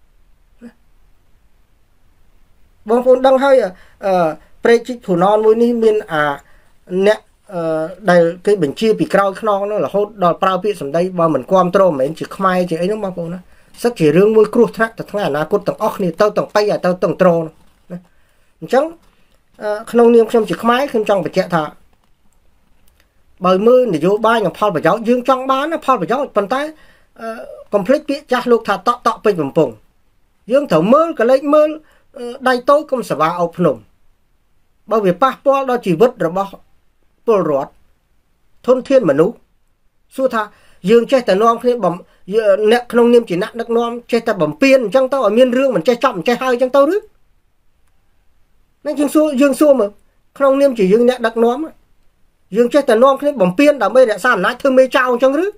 បងប្អូនដឹងហើយព្រែកជីកភូណនមួយនេះមានអ្នកដែលគេបញ្ជាពីក្រោយខ្នងនោះរហូតដល់ប្រើពាក្យសម្ដីបើមិនគ្រប់គ្រងមិនមែនជាខ្មែរជាអីហ្នឹងបងប្អូនណាសិតជារឿងមួយគ្រោះថ្នាក់ទៅថ្ងៃអនាគតទាំងអស់គ្នាទៅទាំងបៃទៅទាំងត្រណាអញ្ចឹងក្នុងនាមខ្ញុំជាខ្មែរខ្ញុំចង់បញ្ជាក់ថាបើមើលនយោបាយនិងផលប្រយោជន៍យើងចង់បានផលប្រយោជន៍ប៉ុន្តែកុំភ្លេចពាក្យចាស់លោកថាតក់ពេញបំពង់យើងត្រូវមើលកលេចមើលដៃតូចកុំសវ៉ាអោបភ្នំបើវាប៉ះពាល់ដល់ជីវិតរបស់ពលរដ្ឋធនធានមនុស្សសួរថាយើងចេះតែនាំគ្នាអ្នកក្នុងនាមជាអ្នកដឹកនាំចេះតែបំពេញអញ្ចឹងទៅឲ្យមានរឿងមិនចេះចប់មិនចេះហើយអញ្ចឹងទៅឬនេះយើងសួរមើលក្នុងនាមជាយើងអ្នកដឹកនាំយើងចេះតែនាំគ្នាបំពេញដើម្បីរក្សាអំណាចធ្វើមេចៅអញ្ចឹងឬ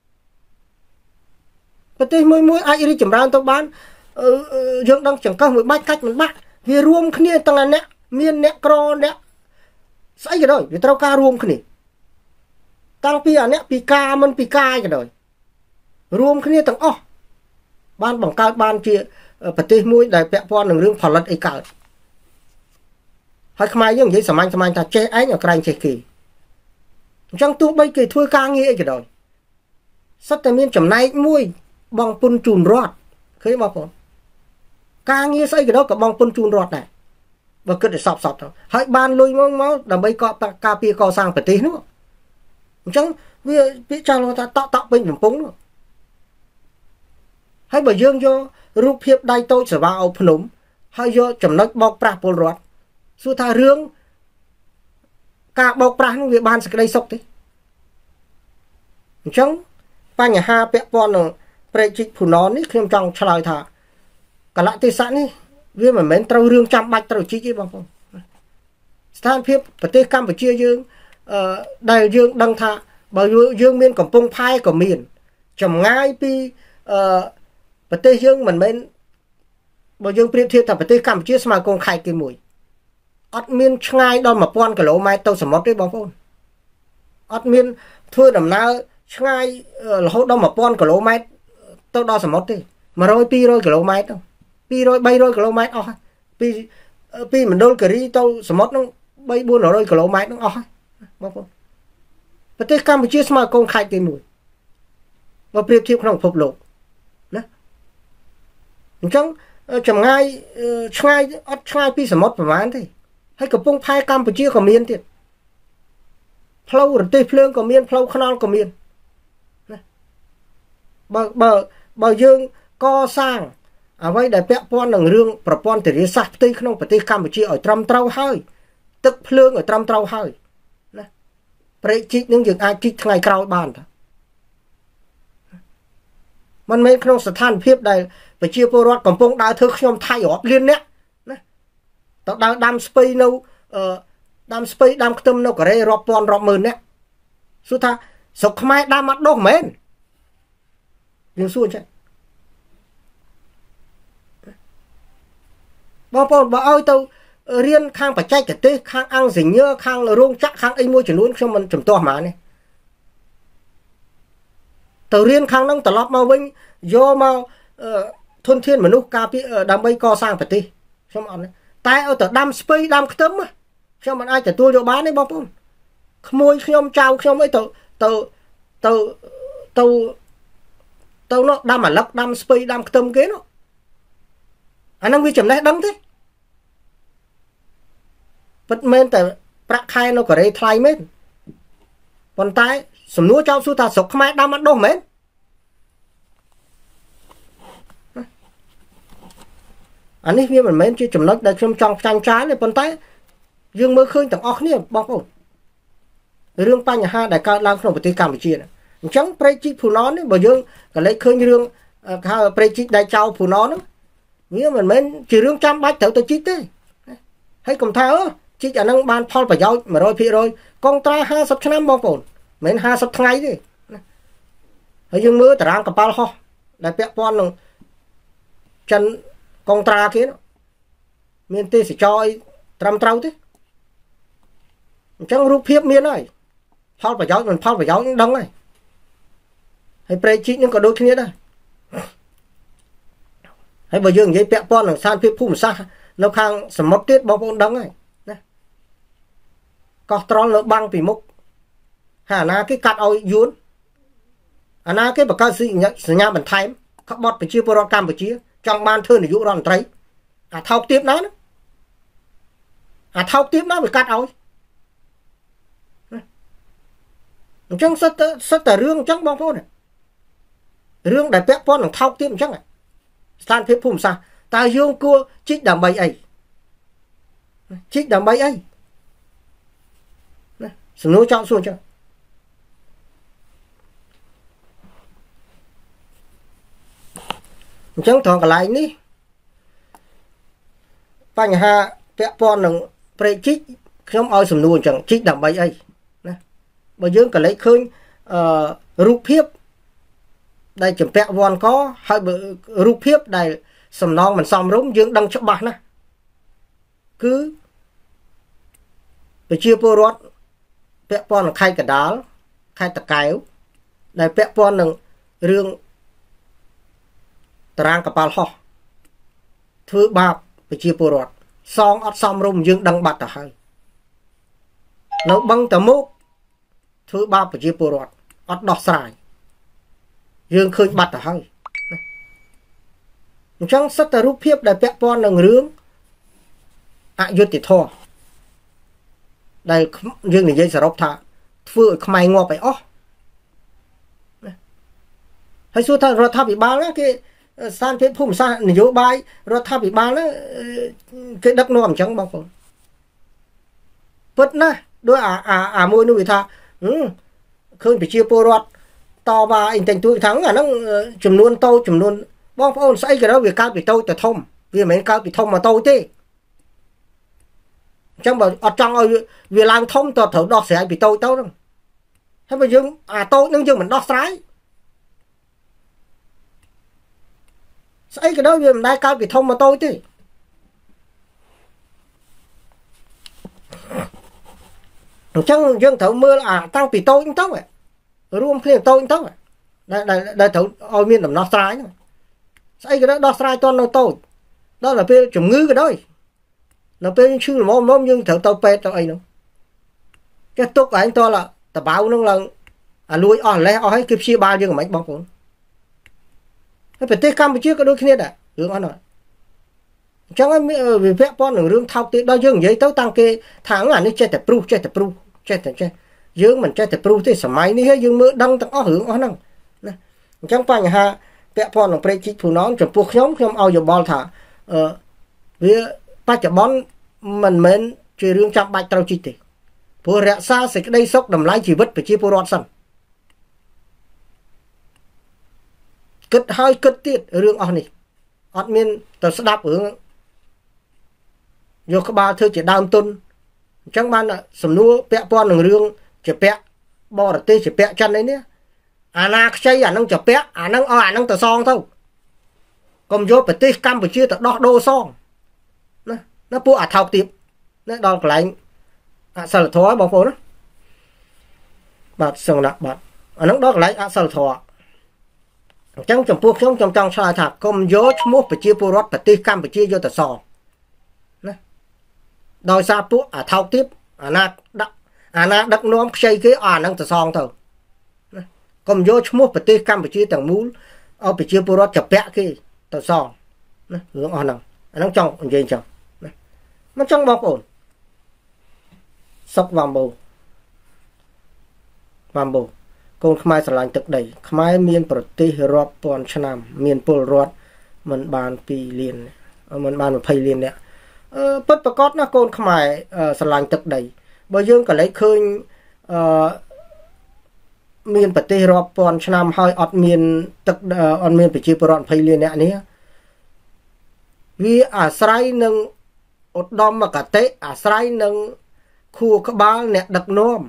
ប្រទេសមួយអាចរីកចម្រើនទៅបានយើងដឹងចង្កឹះមួយបាច់កាច់មិនបាក់វារួមគ្នាទាំងអ្នកមានអ្នកក្រអ្នកស្អីក៏ដោយវាត្រូវការរួមគ្នាតាំងពីអ្នកពិការមិនពិការក៏ដោយរួមគ្នាទាំងអស់បានបង្កើតបានជាប្រទេសមួយដែលពាក់ព័ន្ធនឹងរឿងផលិតអីកើតហើយខ្មែរយើងនិយាយសាមញ្ញថាចេះឯងឲ្យក្រែងចេះគេអញ្ចឹងទោះបីគេធ្វើការងារអីក៏ដោយសិតតែមានចំណែកមួយបងពុនជូនរដ្ឋឃើញបងប្អូនការងារស្អីក៏ដោយក៏បងពុនជូនរដ្ឋដែរបើគិតឲ្យសពទៅហើយបានលុយមកដើម្បីការពារកសាងប្រទេសនោះអញ្ចឹងវាពាក្យចាស់ថាតក់ពេញបំពង់នោះហើយបើយើងយករូបភាពដៃតូចសវ៉ាអោភ្នំហើយយកចំណុចបោកប្រាស់ពលរដ្ឋសួរថារឿងការបោកប្រាស់នោះវាបានសេចក្តីសុខទេអញ្ចឹងបញ្ហាពាក់ព័ន្ធនឹងព្រែកជីកភូណននេះខ្ញុំចង់ឆ្លើយថាកលៈទេសៈនេះវាមិនមែនត្រូវរឿងចាំបាច់ត្រូវជីកទេបងប្អូនស្ថានភាពប្រទេសកម្ពុជាយើងដែលយើងដឹងថាបើយើងមានកំពង់ផែក៏មានចម្ងាយពីប្រទេសយើងមិនមែនបើយើងប្រៀបធៀបថាប្រទេសកម្ពុជាស្មើកងខេត្តគេមួយអត់មានឆ្ងាយដល់ 1000 គីឡូម៉ែត្រទៅសមុទ្រទេបងប្អូនអត់មានធ្វើដំណើរឆ្ងាយរហូតដល់ 1000 គីឡូម៉ែត្រទៅដល់សមុទ្រទេ100 200 គីឡូម៉ែត្រទៅ200 300 គីឡូម៉ែត្រអស់ហើយពីមណ្ឌលគិរីទៅសមុទ្រហ្នឹង 300 400 គីឡូម៉ែត្រហ្នឹងអស់ហើយបងប្អូនប្រទេសកម្ពុជាស្មើកងខេត្តគេមួយបើប្រៀបធៀបក្នុងពិភពលោកណាអញ្ចឹងចម្ងាយឆ្ងាយអត់ឆ្ងាយពីសមុទ្រប្រហែលទេហើយកំពង់ផែកម្ពុជាក៏មានទៀតផ្លូវរទេះភ្លើងក៏មានផ្លូវថ្នល់ក៏មានណាបើយើងកសាងអ្វីដែលពាក់ព័ន្ធនឹងរឿងប្រព័ន្ធធារាសាស្ត្រផ្ទៃក្នុងប្រទេសកម្ពុជាឲ្យត្រឹមត្រូវហើយទឹកភ្លើងឲ្យត្រឹមត្រូវហើយណាព្រែកជីកនឹងយើងអាចជីកថ្ងៃក្រោយបានតាមិនមែនក្នុងស្ថានភាពដែលប្រជាពលរដ្ឋកំពុងដើរធ្វើខ្ញុំថៃរាប់លានអ្នកណាទៅដើរដាំស្ពៃនៅដាំស្ពៃដាំខ្ទឹមនៅកូរ៉េរាប់ពាន់រាប់ម៉ឺនអ្នកសួរថាស្រុកខ្មែរដាំអត់ដុះមែនយើងសួរចឹងបងប្អូនបើឲ្យទៅរៀនខាងបច្ចេកទេសខាងអង់សញ្ញើខាងរោងចក្រខាងអីមួយចំនួនខ្ញុំមិនជំទាស់ហ្មងនេះទៅរៀនខាងហ្នឹងត្រឡប់មកវិញយកមកធនធានមនុស្សការពារដើម្បីកសាងប្រទេសខ្ញុំអត់តែឲ្យទៅដាំស្ពៃដាំខ្ទឹមខ្ញុំមិនអាចទទួលយកបានទេបងប្អូនក្មួយខ្ញុំចៅខ្ញុំអីទៅនោះដាំអាឡឹកដាំស្ពៃដាំខ្ទឹមគេនោះអាហ្នឹងវាចំណេះដឹងទេពិតមែនតែប្រាក់ខែនៅកូរ៉េថ្លៃមែនប៉ុន្តែសំណួរចោទសួរថាស្រុកខ្មែរដាំអត់ដុះមែនអានេះវាមិនមែនជាចំណុចដែលខ្ញុំចង់ផ្ចាញ់ចាលទេប៉ុន្តែយើងមើលឃើញទាំងអស់គ្នាបងប្អូនរឿងបញ្ហាដែលកើតឡើងក្នុងប្រទេសកម្ពុជាអញ្ចឹងព្រែកជីកភូណននេះបើយើងក៏លេចឃើញរឿងហៅព្រែកជីកដៃចោលភូណនហ្នឹងវាមិនមែនជារឿងចាំបាច់ត្រូវទៅជីកទេហើយកុំថាជីកអាហ្នឹងបានផលប្រយោជន៍ 100% កងត្រា50ឆ្នាំបងប្អូនមិនមែន50ថ្ងៃទេហើយយើងមើលតារាងកប៉ាល់ហោះដែលពាក់ព័ន្ធនឹងចិនកងត្រាគេមានទេសចរអីត្រឹមត្រូវទេអញ្ចឹងរូបភាពមានហើយផលប្រយោជន៍មិនផលប្រយោជន៍ដឹងហើយហើយព្រែកជីកនឹងក៏ដូចគ្នាដែរហើយបើយើងនិយាយពាក់ព័ន្ធនឹងស្ថានភាពភូមិសាស្ត្រនៅខាងសមុទ្រទៀតបងប្អូនដឹងហើយណាកោះត្រល់នៅបាំងពីមុខហើយអាណាគេកាត់ឲ្យយួនអាណាគេបង្កើតសញ្ញាបន្ថែមក្បត់ប្រជាពលរដ្ឋកម្ពុជាចង់បានធ្វើនាយករដ្ឋមន្ត្រីអាថោកទាបណាអាថោកទាបណាវាកាត់ឲ្យអញ្ចឹងសិតតែរឿងអញ្ចឹងបងប្អូនរឿងដែលពាក់ព័ន្ធនឹងថោកទាបអញ្ចឹងស្ថានភាពភូមិសាស្ត្រតើយើងគួរជីកដើម្បីអីជីកដើម្បីអីណាសំណួរចង់សួរអញ្ចឹងត្រង់កន្លែងនេះបញ្ហាពាក់ព័ន្ធនឹងព្រែកជីកខ្ញុំឲ្យសំណួរអញ្ចឹងជីកដើម្បីអីណាបើយើងក៏លេចឃើញរូបភាពដែលចម្ពាក់វ៉ាន់កហើយបើរូបភាពដែលសំណងមិនសមរម្យយើងដឹងច្បាស់ណាស់គឺប្រជាពលរដ្ឋពាក់ព័ន្ធនឹងខេត្តកណ្ដាលខេត្តតាកែវដែលពាក់ព័ន្ធនឹងរឿងតារាងកប៉ាល់ហោះធ្វើបាបប្រជាពលរដ្ឋសងអត់សមរម្យយើងដឹងបាត់ទៅហើយនៅបឹងតមុកធ្វើបាបប្រជាពលរដ្ឋអត់ដោះស្រាយយើងឃើញបាត់ទៅហើយអញ្ចឹងសិតតែរូបភាពដែលពាក់ព័ន្ធនឹងរឿងអយុត្តិធម៌ដែលយើងនិយាយសរុបថាធ្វើឲ្យខ្មែរងាប់ឲ្យអស់ហើយសួរថារដ្ឋាភិបាលណាគេស្ថានភាពភូមិសាស្ត្រនយោបាយរដ្ឋាភិបាលណាគេដឹកនាំអញ្ចឹងបងប្អូនពិតណាស់ដោយអាមួយនោះវាថាឃើញប្រជាពលរដ្ឋតវ៉ាអីតែទួយថាអាហ្នឹងចំនួនតូចចំនួនបងប្អូនស្អីក៏វាកើតពីតូចទៅធំវាមិនមែនកើតពីធំមកតូចទេអញ្ចឹងបើអត់ចង់ឲ្យវាឡើងធំតើត្រូវដោះស្រាយពីតូចទៅហ្នឹងហើយបើយើងអាតូចហ្នឹងយើងមិនដោះស្រាយស្អីក៏ដោយវាមិនដែលកើតពីធំមកតូចទេអញ្ចឹងយើងត្រូវមើលតាំងពីតូចទៅរួមគ្នាតូចទៅដែលត្រូវឲ្យមានដំណោះស្រាយហ្នឹងស្អីក៏ដោយដោះស្រាយតន់នៅតូចដល់ទៅពេលជំងឺក៏ដោយនៅពេលឈឺល្មមយើងត្រូវទៅពេទ្យទៅអីហ្នឹងចេះទុកឯងតលតបៅហ្នឹងឡើងលួយអស់លេះអស់ហើយគេព្យាបាលយើងមិនបងប្អូនហើយប្រទេសកម្ពុជាក៏ដូចគ្នាដែររឿងអស់ហ្នឹងអញ្ចឹងវាពាក់ព័ន្ធនឹងរឿងថោកទាបដល់យើងនិយាយទៅតាំងគេថាអានេះចេះតែព្រុសចេះយើងមិនចេះតែព្រុសទេសម័យនេះយើងមើលដឹងទាំងអស់រឿងអស់ហ្នឹងណាអញ្ចឹងបញ្ហាពាក់ព័ន្ធនឹងព្រែកជីកភូណនចំពោះខ្ញុំឲ្យយោបល់ថាវាបច្ចុប្បន្នមិនមែនជារឿងចាំបាច់ត្រូវជីកទេព្រោះរក្សាសេចក្តីសុខតម្លៃជីវិតប្រជាពលរដ្ឋសិនគិតហើយគិតទៀតរឿងអស់នេះអត់មានទៅស្ដាប់រឿងយកក្បាលធ្វើជាដើមទុនអញ្ចឹងបានសំណួរពាក់ព័ន្ធនឹងរឿងជាពាក់បរទេសជាពាក់ចិននេះអាណាខ្ចីអានឹងជាពាក់អានឹងឲ្យអានឹងទៅសងទៅកុំយកប្រទេសកម្ពុជាទៅដោះដូរសងណាពួកអាថោកទៀតណាដល់កន្លែងអសិលធម៌បងប្អូនណាបាទសង្ណាបាទអានឹងដល់កន្លែងអសិលធម៌អញ្ចឹងចំពោះខ្ញុំចង់ឆ្លើយថាកុំយកឈ្មោះប្រជាពលរដ្ឋប្រទេសកម្ពុជាយកទៅសងណាដោយសារពួកអាថោកទៀតអាណាដឹកនាំខ្ចីគេអានឹងទៅសងទៅណាកុំយកឈ្មោះប្រទេសកម្ពុជាទាំងមូលឲ្យប្រជាពលរដ្ឋចាពាក់គេទៅសងណារឿងអស់ហ្នឹងអានឹងចង់និយាយអញ្ចឹងណាមិនចង់បងប្អូនសុកវ៉ាំបូកូនខ្មែរស្រឡាញ់ទឹកដីខ្មែរមានប្រទេសរាប់ពាន់ឆ្នាំមានពលរដ្ឋមិនបាន2លានមិនបាន20លាននាក់ពិតប្រកបណាកូនខ្មែរស្រឡាញ់ទឹកដីបើយើងក៏លេចឃើញមានប្រទេសរាប់ពាន់ឆ្នាំហើយអត់មានទឹកអត់មានប្រជាពលរដ្ឋ20លាននាក់នេះវាអាស្រ័យនឹងឧត្តមគតិអាស្រ័យនឹងខួរក្បាលអ្នកដឹកនាំ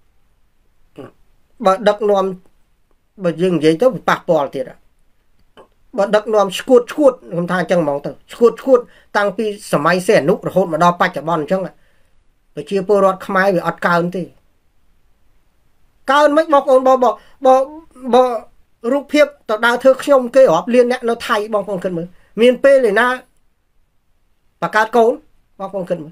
បើដឹកនាំបើយើងនិយាយទៅវាប៉ះពាល់ទៀតបើដឹកនាំឈួតខ្ញុំថាអញ្ចឹងហ្មងទៅឈួតតាំងពីសម័យសីហនុរហូតមកដល់បច្ចុប្បន្នអញ្ចឹងប្រជាពលរដ្ឋខ្មែរវាអត់កើនទេកើនមិនបងប្អូនបើរូបភាពទៅដើរធ្វើខ្ញុំគេរាប់លានអ្នកនៅថៃបងប្អូនគិតមើលមានពេលឯណាបង្កើតកូនបងប្អូនគិតមើល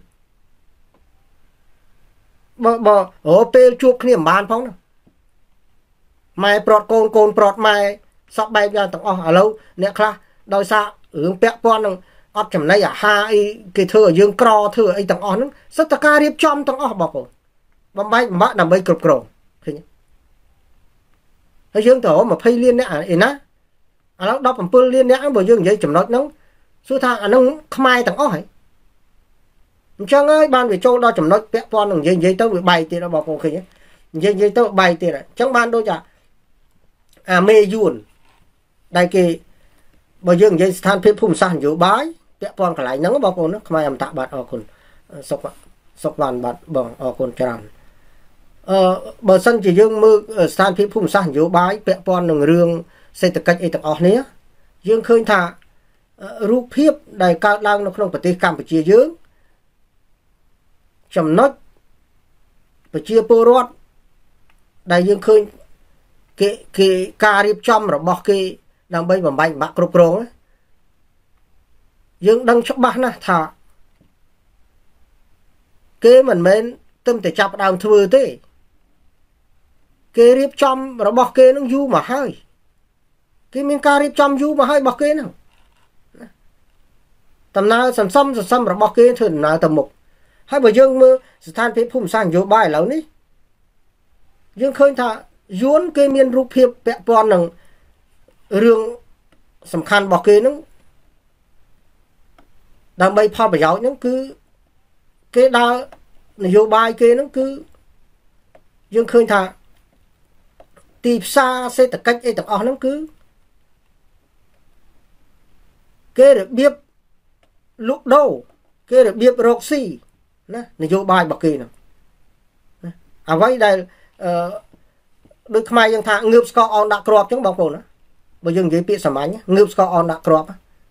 បើពេលជួបគ្នាមិនបានផងណាម៉ែប្រត់កូនប្រត់ម៉ែសពបែបយ៉ាងទាំងអស់ឥឡូវអ្នកខ្លះដោយសាររឿងពាក់ព័ន្ធនឹងអត់ចំណីអាហារអីគេធ្វើឲ្យយើងក្រធ្វើអីទាំងអស់ហ្នឹងសិតតការរៀបចំទាំងអស់បងប្អូនបំបែកបំបាក់ដើម្បីគ្រប់គ្រងឃើញហើយយើងទៅ20លានអ្នកឯណាឥឡូវ17លានអ្នកបើយើងនិយាយចំណុចហ្នឹងសួរថាអាហ្នឹងខ្មែរទាំងអស់ហ៎អញ្ចឹងហើយបានវាចូលដល់ចំណុចពាក់ព័ន្ធនឹងនិយាយទៅវាបែកទៀតបងប្អូនឃើញនិយាយទៅបែកទៀតអញ្ចឹងបានដូចអាមេយួនដែលគេបើយើងនិយាយស្ថានភាពភូមិសាស្ត្រនយោបាយពាក់ព័ន្ធកន្លែងហ្នឹងបងប្អូនខ្មែរអមតៈបាទអរគុណសុកបានបាទបងអរគុណច្រើនបើសិនជាយើងមើលស្ថានភាពភូមិសាស្ត្រនយោបាយពាក់ព័ន្ធនឹងរឿងសេដ្ឋកិច្ចអីទាំងអស់នេះយើងឃើញថារូបភាពដែលកើតឡើងនៅក្នុងប្រទេសកម្ពុជាយើងចំណុចប្រជាពលរដ្ឋដែលយើងឃើញគេការរៀបចំរបស់គេដើម្បីបំបែកបំបាក់គ្រប់គ្រងយើងដឹងច្បាស់ណាស់ថាគេមិនមែនទឹមតែចាប់ដើមធ្វើទេគេរៀបចំរបស់គេនឹងយូរមកហើយគេមានការរៀបចំយូរមកហើយរបស់គេហ្នឹងដំណើរសន្សំរបស់គេធ្វើដំណើរទៅមុខហើយបើយើងមើលស្ថានភាពភូមិសាស្ត្រនយោបាយឥឡូវនេះយើងឃើញថាយួនគេមានរូបភាពពាក់ព័ន្ធនឹងរឿងសំខាន់របស់គេហ្នឹងដើម្បីផលប្រយោជន៍ហ្នឹងគឺគេដើរនយោបាយគេហ្នឹងគឺយើងឃើញថាទីផ្សារសេដ្ឋកិច្ចអីទាំងអស់ហ្នឹងគឺគេរបៀបលក់ដូរគេរបៀបរកស៊ីណានយោបាយរបស់គេហ្នឹងអ្វីដែលដូចខ្មែរយើងថាងើបស្ករអនដាក់គ្រាប់អញ្ចឹងបងប្អូនណាបើយើងនិយាយពាក្យសាមញ្ញងើបស្ករអនដាក់គ្រាប់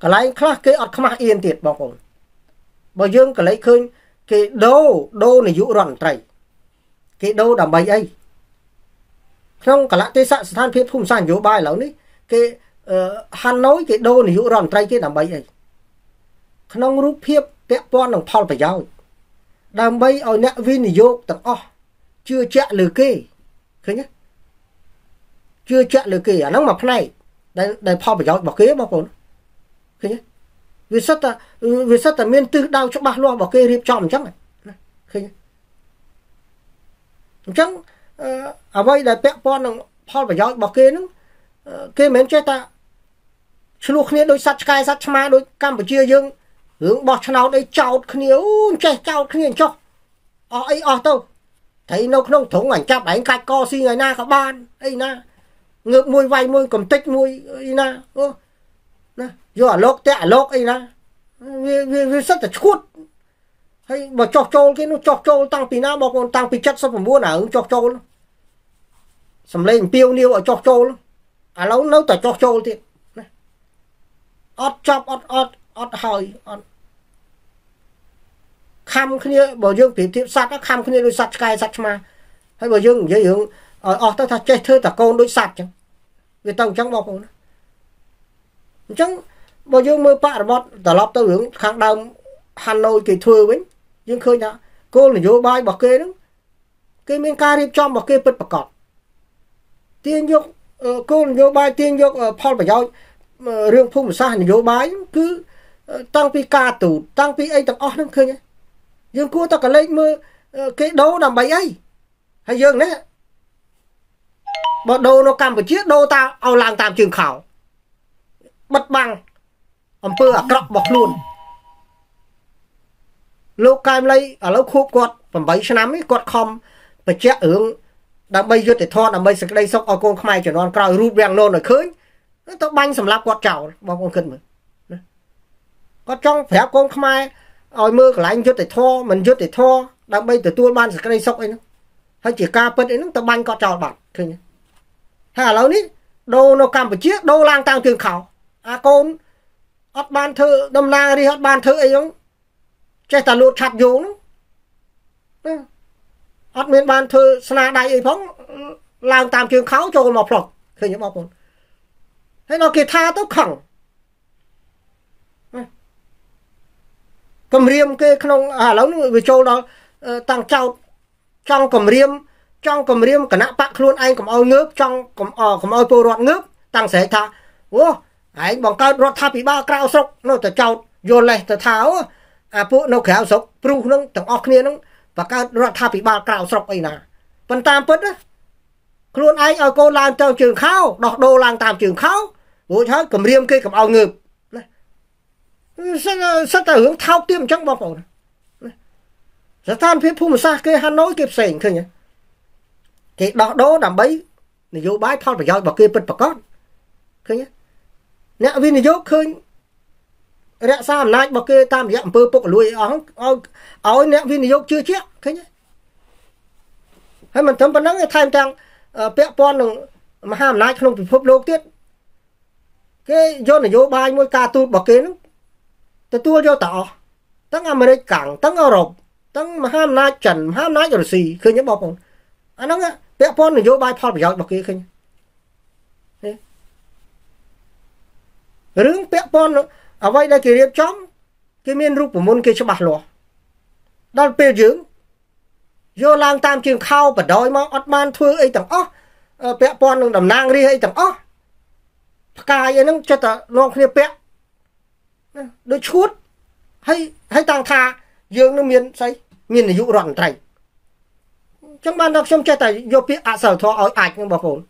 កន្លែងខ្លះគេអត់ខ្មាស់អៀនទៀតបងប្អូនបើយើងកន្លែងឃើញគេដូរនាយករដ្ឋមន្ត្រីគេដូរដើម្បីអីក្នុងកលៈទេសៈស្ថានភាពភូមិសាស្ត្រនយោបាយឥឡូវនេះគេហាណូយគេដូរនាយករដ្ឋមន្ត្រីគេដើម្បីអីក្នុងរូបភាពពាក់ព័ន្ធនឹងផលប្រយោជន៍ដើម្បីឲ្យអ្នកវិនិយោគទាំងអស់ជឿជាក់លើគេឃើញទេជឿជាក់លើគេអាហ្នឹងមួយផ្នែកដែលផលប្រយោជន៍របស់គេបងប្អូនឃើញទេវាសិតតែមានទិសដៅច្បាស់លាស់របស់គេរៀបចំអញ្ចឹងណាឃើញទេអញ្ចឹងអ្វីដែលពាក់ព័ន្ធនឹងផលប្រយោជន៍របស់គេហ្នឹងគេមិនមែនចេះតែឆ្លោះគ្នាដោយសត្វឆ្កែសត្វឆ្មាដោយកម្ពុជាយើងរឿងបោះឆ្នោតអីចោតគ្នាអូចេះចោតគ្នាចុះអស់អីអស់ទៅត្រីនៅក្នុងទ្រុងអញចាប់ឯងកាច់កស៊ីថ្ងៃណាក៏បានអីណាងើបមួយវាយមួយកំតិចមួយអីណាអូណាយកអាលោកតាក់អាលោកអីណាវាសិតតែឈួតហើយបើចោះចូលគេនោះចោះចូលតាំងពីណាបងប្អូនតាំងពី79ហើយចោះចូលសំលេងពីវនាវឲ្យចោះចូលឥឡូវនៅតែចោះចូលទៀតណាអត់ចាប់អត់ហើយអត់ខំគ្នាបើយើងប្រៀបធៀបសត្វខំគ្នាដូចសត្វឆ្កែសត្វឆ្មាហើយបើយើងនិយាយរឿងឲ្យអស់ទៅថាចេះធ្វើតកូនដូចសត្វអញ្ចឹងវាទៅអញ្ចឹងបងប្អូនអញ្ចឹងបើយើងមើលបរិបទត្រឡប់ទៅរឿងខាងដើមហាណូយគេធ្វើវិញយើងឃើញថាគោលនយោបាយរបស់គេហ្នឹងគេមានការរៀបចំរបស់គេពិតប្រាកដទាញយកគោលនយោបាយទាញយកផលប្រយោជន៍រឿងភូមិសាស្ត្រនយោបាយគឺតាំងពីការទូតតាំងពីអីទាំងអស់ហ្នឹងឃើញទេយើងគួរតែកលេចមើលគេដូរដើម្បីអីហើយយើងណាបើដូរនៅកម្ពុជាដូរតាមឲ្យឡើងតាមជើងខោបិទបាំងអំពើអាក្រក់របស់ខ្លួនលោកកែមលីឥឡូវខួបគាត់8ឆ្នាំនេះគាត់ខំបញ្ជាក់រឿងដើម្បីយុត្តិធម៌ដើម្បីសេចក្តីសុខឲ្យកូនខ្មែរជំនាន់ក្រោយរូបរាងនោនឲ្យឃើញទៅបាញ់សម្លាប់គាត់ចោលបងប្អូនគិតមើលគាត់ចង់ប្រាប់កូនខ្មែរឲ្យមើលកន្លែងយុត្តិធម៌មិនយុត្តិធម៌ដើម្បីទទួលបានសេចក្តីសុខអីហ្នឹងហើយជាការពិតអីហ្នឹងទៅបាញ់គាត់ចោលបាត់ឃើញហើយឥឡូវនេះដូរនៅកម្ពុជាដូរឡើងតាមជើងខោអាកូនអត់បានធ្វើដំណើររីអត់បានធ្វើអីហ្នឹងចេះតែលូតឆាត់យោហ្នឹងអត់មានបានធ្វើស្នាដៃអីផងឡើងតាមជើងខោចូលមកផ្លុកឃើញទេបងប្អូនហើយដល់គេថាទៅខឹងគម្រាមគេក្នុងឥឡូវនេះវាចូលដល់តាំងចោតចង់គម្រាមគណៈបកខ្លួនឯងកុំឲ្យងើបចង់កុំឲ្យពលរដ្ឋងើបតាំងស្រែកថាអូឯងបង្កើតរដ្ឋាភិបាលក្រៅស្រុកនៅតែចោតយកលេសទៅថាអាពួកនៅក្រៅស្រុកព្រុសហ្នឹងទាំងអស់គ្នាហ្នឹងបង្កើតរដ្ឋាភិបាលក្រៅស្រុកអីណាប៉ុន្តែពិតណាខ្លួនឯងឲ្យកូនឡើងទៅជើងខោដោះដូរឡើងតាមជើងខោរួចហើយគម្រាមគេកុំឲ្យងើបណាសិតតែរឿងថោកទាបអញ្ចឹងបងប្អូនស្ថានភាពភូមិសាស្ត្រគេហាណូយគេផ្សេងឃើញទេគេដោះដូរដើម្បីនយោបាយផលប្រយោជន៍របស់គេពិតប្រាកដឃើញទេអ្នកវិនិយោគឃើញរក្សាអំណាចរបស់គេតាមរយៈអំពើពុករលួយអស់ឲ្យអ្នកវិនិយោគជឿជាក់ឃើញទេហើយមិនត្រឹមប៉ុណ្្នឹងទេថែមទាំងពាក់ព័ន្ធនឹងមហាអំណាចក្នុងពិភពលោកទៀតគេយកនយោបាយមួយការទូតរបស់គេហ្នឹងទទួលយកតអស់ទាំងអាមេរិកកាំងទាំងអឺរ៉ុបទាំងមហាអំណាចចិនមហាអំណាចរុស្ស៊ីឃើញទេបងប្អូនអាហ្នឹងពាក់ព័ន្ធនយោបាយផលប្រយោជន៍របស់គេឃើញរឿងពាក់ព័ន្ធអ្វីដែលគេរៀបចំគេមានរូបមន្តគេច្បាស់លាស់ដល់ពេលយើងយកឡើងតាមជើងខោបដ ாய் មកអត់បានធ្វើអីទាំងអស់ពាក់ព័ន្ធនឹងតំណាងរាស្ត្រអីទាំងអស់ផ្កាយអីហ្នឹងចិត្តតែនាំគ្នាពាក់ដូចឈួតហើយតាំងថាយើងនឹងមានស្អីមាននាយករដ្ឋមន្ត្រីអញ្ចឹងបានដល់ខ្ញុំចេះតែយកពាក្យអសិលធម៌ឲ្យអាចហ្នឹងបងប្អូន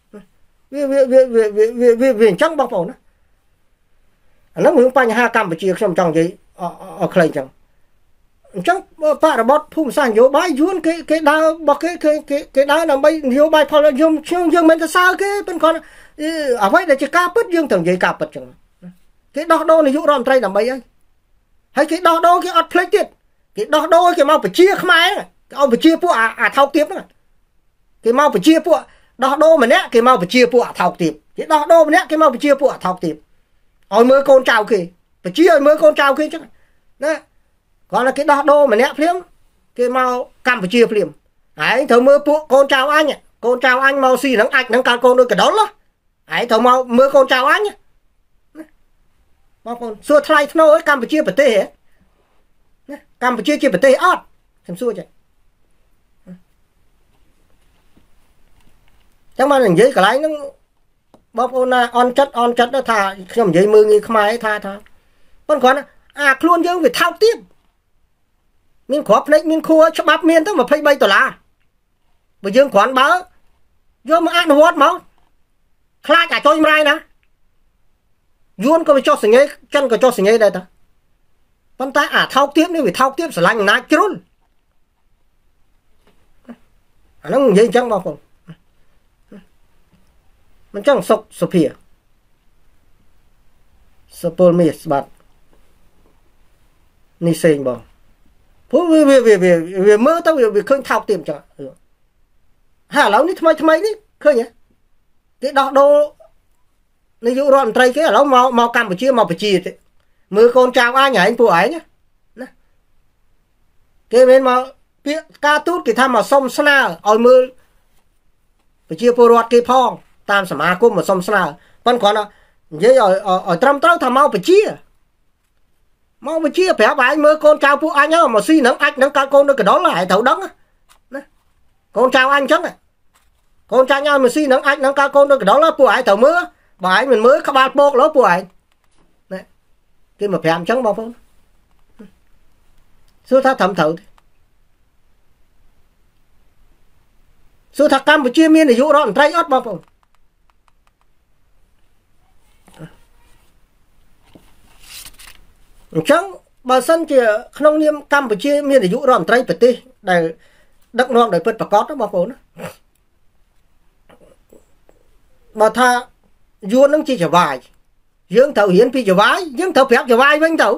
វាអញ្ចឹងបងប្អូនណាអាហ្នឹងរឿងបញ្ហាកម្ពុជាខ្ញុំចង់និយាយអស់ខ្លីអញ្ចឹងបរិបទភូមិសាស្ត្រនយោបាយយួនគេដើររបស់គេដើរដើម្បីនយោបាយផលយើងមិនទៅសើគេប៉ុន្តែគាត់អ្វីដែលជាការពិតយើងត្រូវនិយាយការពិតអញ្ចឹងគេដោះដូរនាយករដ្ឋមន្ត្រីដើម្បីអីហើយគេដោះដូរគេអត់ភ្លេចទៀតគេដោះដូរគេមកបជាខ្មែរគេឲ្យបជាពួកអាថោកទាបហ្នឹងគេមកបជាពួកដោះដូរម្នាក់គេមកបជាពួកអាថោកទាបគេដោះដូរម្នាក់គេមកបជាពួកអាថោកទាបឲ្យមើលកូនចៅគេបញ្ជាឲ្យមើលកូនចៅគេចឹងណាគាត់là cáiដោះដូរម្នាក់ភ្លាមគេមកកម្ពុជាភ្លាមហើយត្រូវមើលពួកកូនចៅអញមកស៊ីនឹងអាចនឹងកើតកូនដូចកដុលហើយត្រូវមកមើលកូនចៅអញបងប្អូនសួរថ្លៃធ្នូឲ្យកម្ពុជាប្រទេសហ៎ណាកម្ពុជាជាប្រទេសអត់ខ្ញុំសួរចឹងមកនិយាយកន្លែងហ្នឹងបងប្អូនណាអន់ចិត្តទៅថាខ្ញុំនិយាយមើលងាយខ្មែរថាប៉ុន្តែគ្រាន់អាខ្លួនយើងវាថោកទៀតមានគ្រាប់ភ្នែកមានខួរច្បាប់មានទៅ$23បើយើងគ្រាន់បើយកមកអនុវត្តមកខ្លាចអាចុយម្រាយណាយួនក៏វាចុះសញ្ញេចិនក៏ចុះសញ្ញេដែរតាប៉ុន្តែអាថោកទៀតនេះវាថោកទៀតស្រឡាញ់អំណាចជ្រុលអាហ្នឹងនិយាយអញ្ចឹងបងប្អូនមិនចឹងសុខសុភាសពលមាសបាទនេះសេងបងព្រោះវាមើលទៅវាឃើញថោកទៀតចឹងហើយឥឡូវនេះថ្មីនេះឃើញហ៎គេដោះដូរនាយករដ្ឋមន្ត្រីគេឥឡូវមកកម្ពុជាមកប្រជាទេមើលកូនចៅអញឯងពួកឯងណាគេមិនមកពាក្យការទូតគេថាមកសុំស្នើឲ្យមើលប្រជាពលរដ្ឋគេផងតាមសមាគមមកសុំស្នើប៉ុន្តែគ្រាន់តែនិយាយឲ្យត្រឹមត្រូវថាមកប្រជាប្រាប់ឯងមើលកូនចៅពួកអញមកស៊ីនឹងអាចនឹងកើតកូននៅកដុលហើយត្រូវដឹងណាកូនចៅអញអញ្ចឹងកូនចៅញ៉ាំមកស៊ីនឹងអាចនឹងកើតកូននៅកដុលពួកឯងត្រូវមើលបើឯងមិនមើលក្បាលពកលោពួកឯងណាគេមកប្រាប់អញ្ចឹងបងប្អូនសួរថាត្រឹមត្រូវទេសួរថាកម្ពុជាមាននាយករដ្ឋមន្ត្រីអត់បងប្អូនអញ្ចឹងបើសិនជាក្នុងនាមកម្ពុជាមាននាយករដ្ឋមន្ត្រីប្រទេសដែលដឹកនាំដោយពិតប្រាកដណាបងប្អូនបើថាយួននឹងជាចវាយយើងត្រូវរៀនពីចវាយយើងត្រូវប្រាប់ចវាយវិញទៅ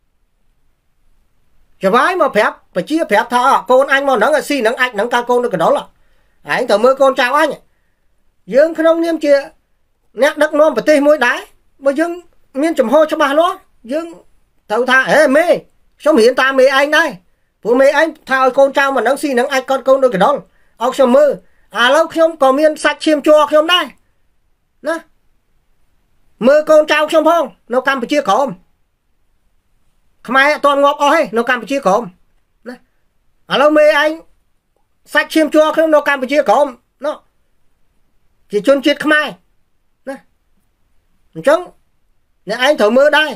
ចវាយមកប្រាប់ប្រជាប្រាប់ថាកូនអញមកហ្នឹងស៊ីនឹងអាចនឹងកើតកូននៅកដុលហើយត្រូវមើលកូនចៅអញយើងក្នុងនាមជាអ្នកដឹកនាំប្រទេសមួយដែរបើយើងមានចំហច្បាស់លាស់យើងត្រូវថាហេមេខ្ញុំរៀនតាមមេឯងដែរព្រោះមេឯងថាឲ្យកូនចៅមកនឹងស៊ីនឹងអាចកូនដូចកដុលឲ្យខ្ញុំមើលឥឡូវខ្ញុំក៏មានសាច់ឈាមជ័រខ្ញុំដែរណាមើលកូនចៅខ្ញុំផងនៅកម្ពុជាក្រមខ្មែរអត់ទាន់ងាប់អស់ទេនៅកម្ពុជាក្រមណាឥឡូវមេឯងសាច់ឈាមជ័រខ្ញុំនៅកម្ពុជាក្រមណោះជាជនជាតិខ្មែរណាអញ្ចឹងអ្នកឯងត្រូវមើលដែរ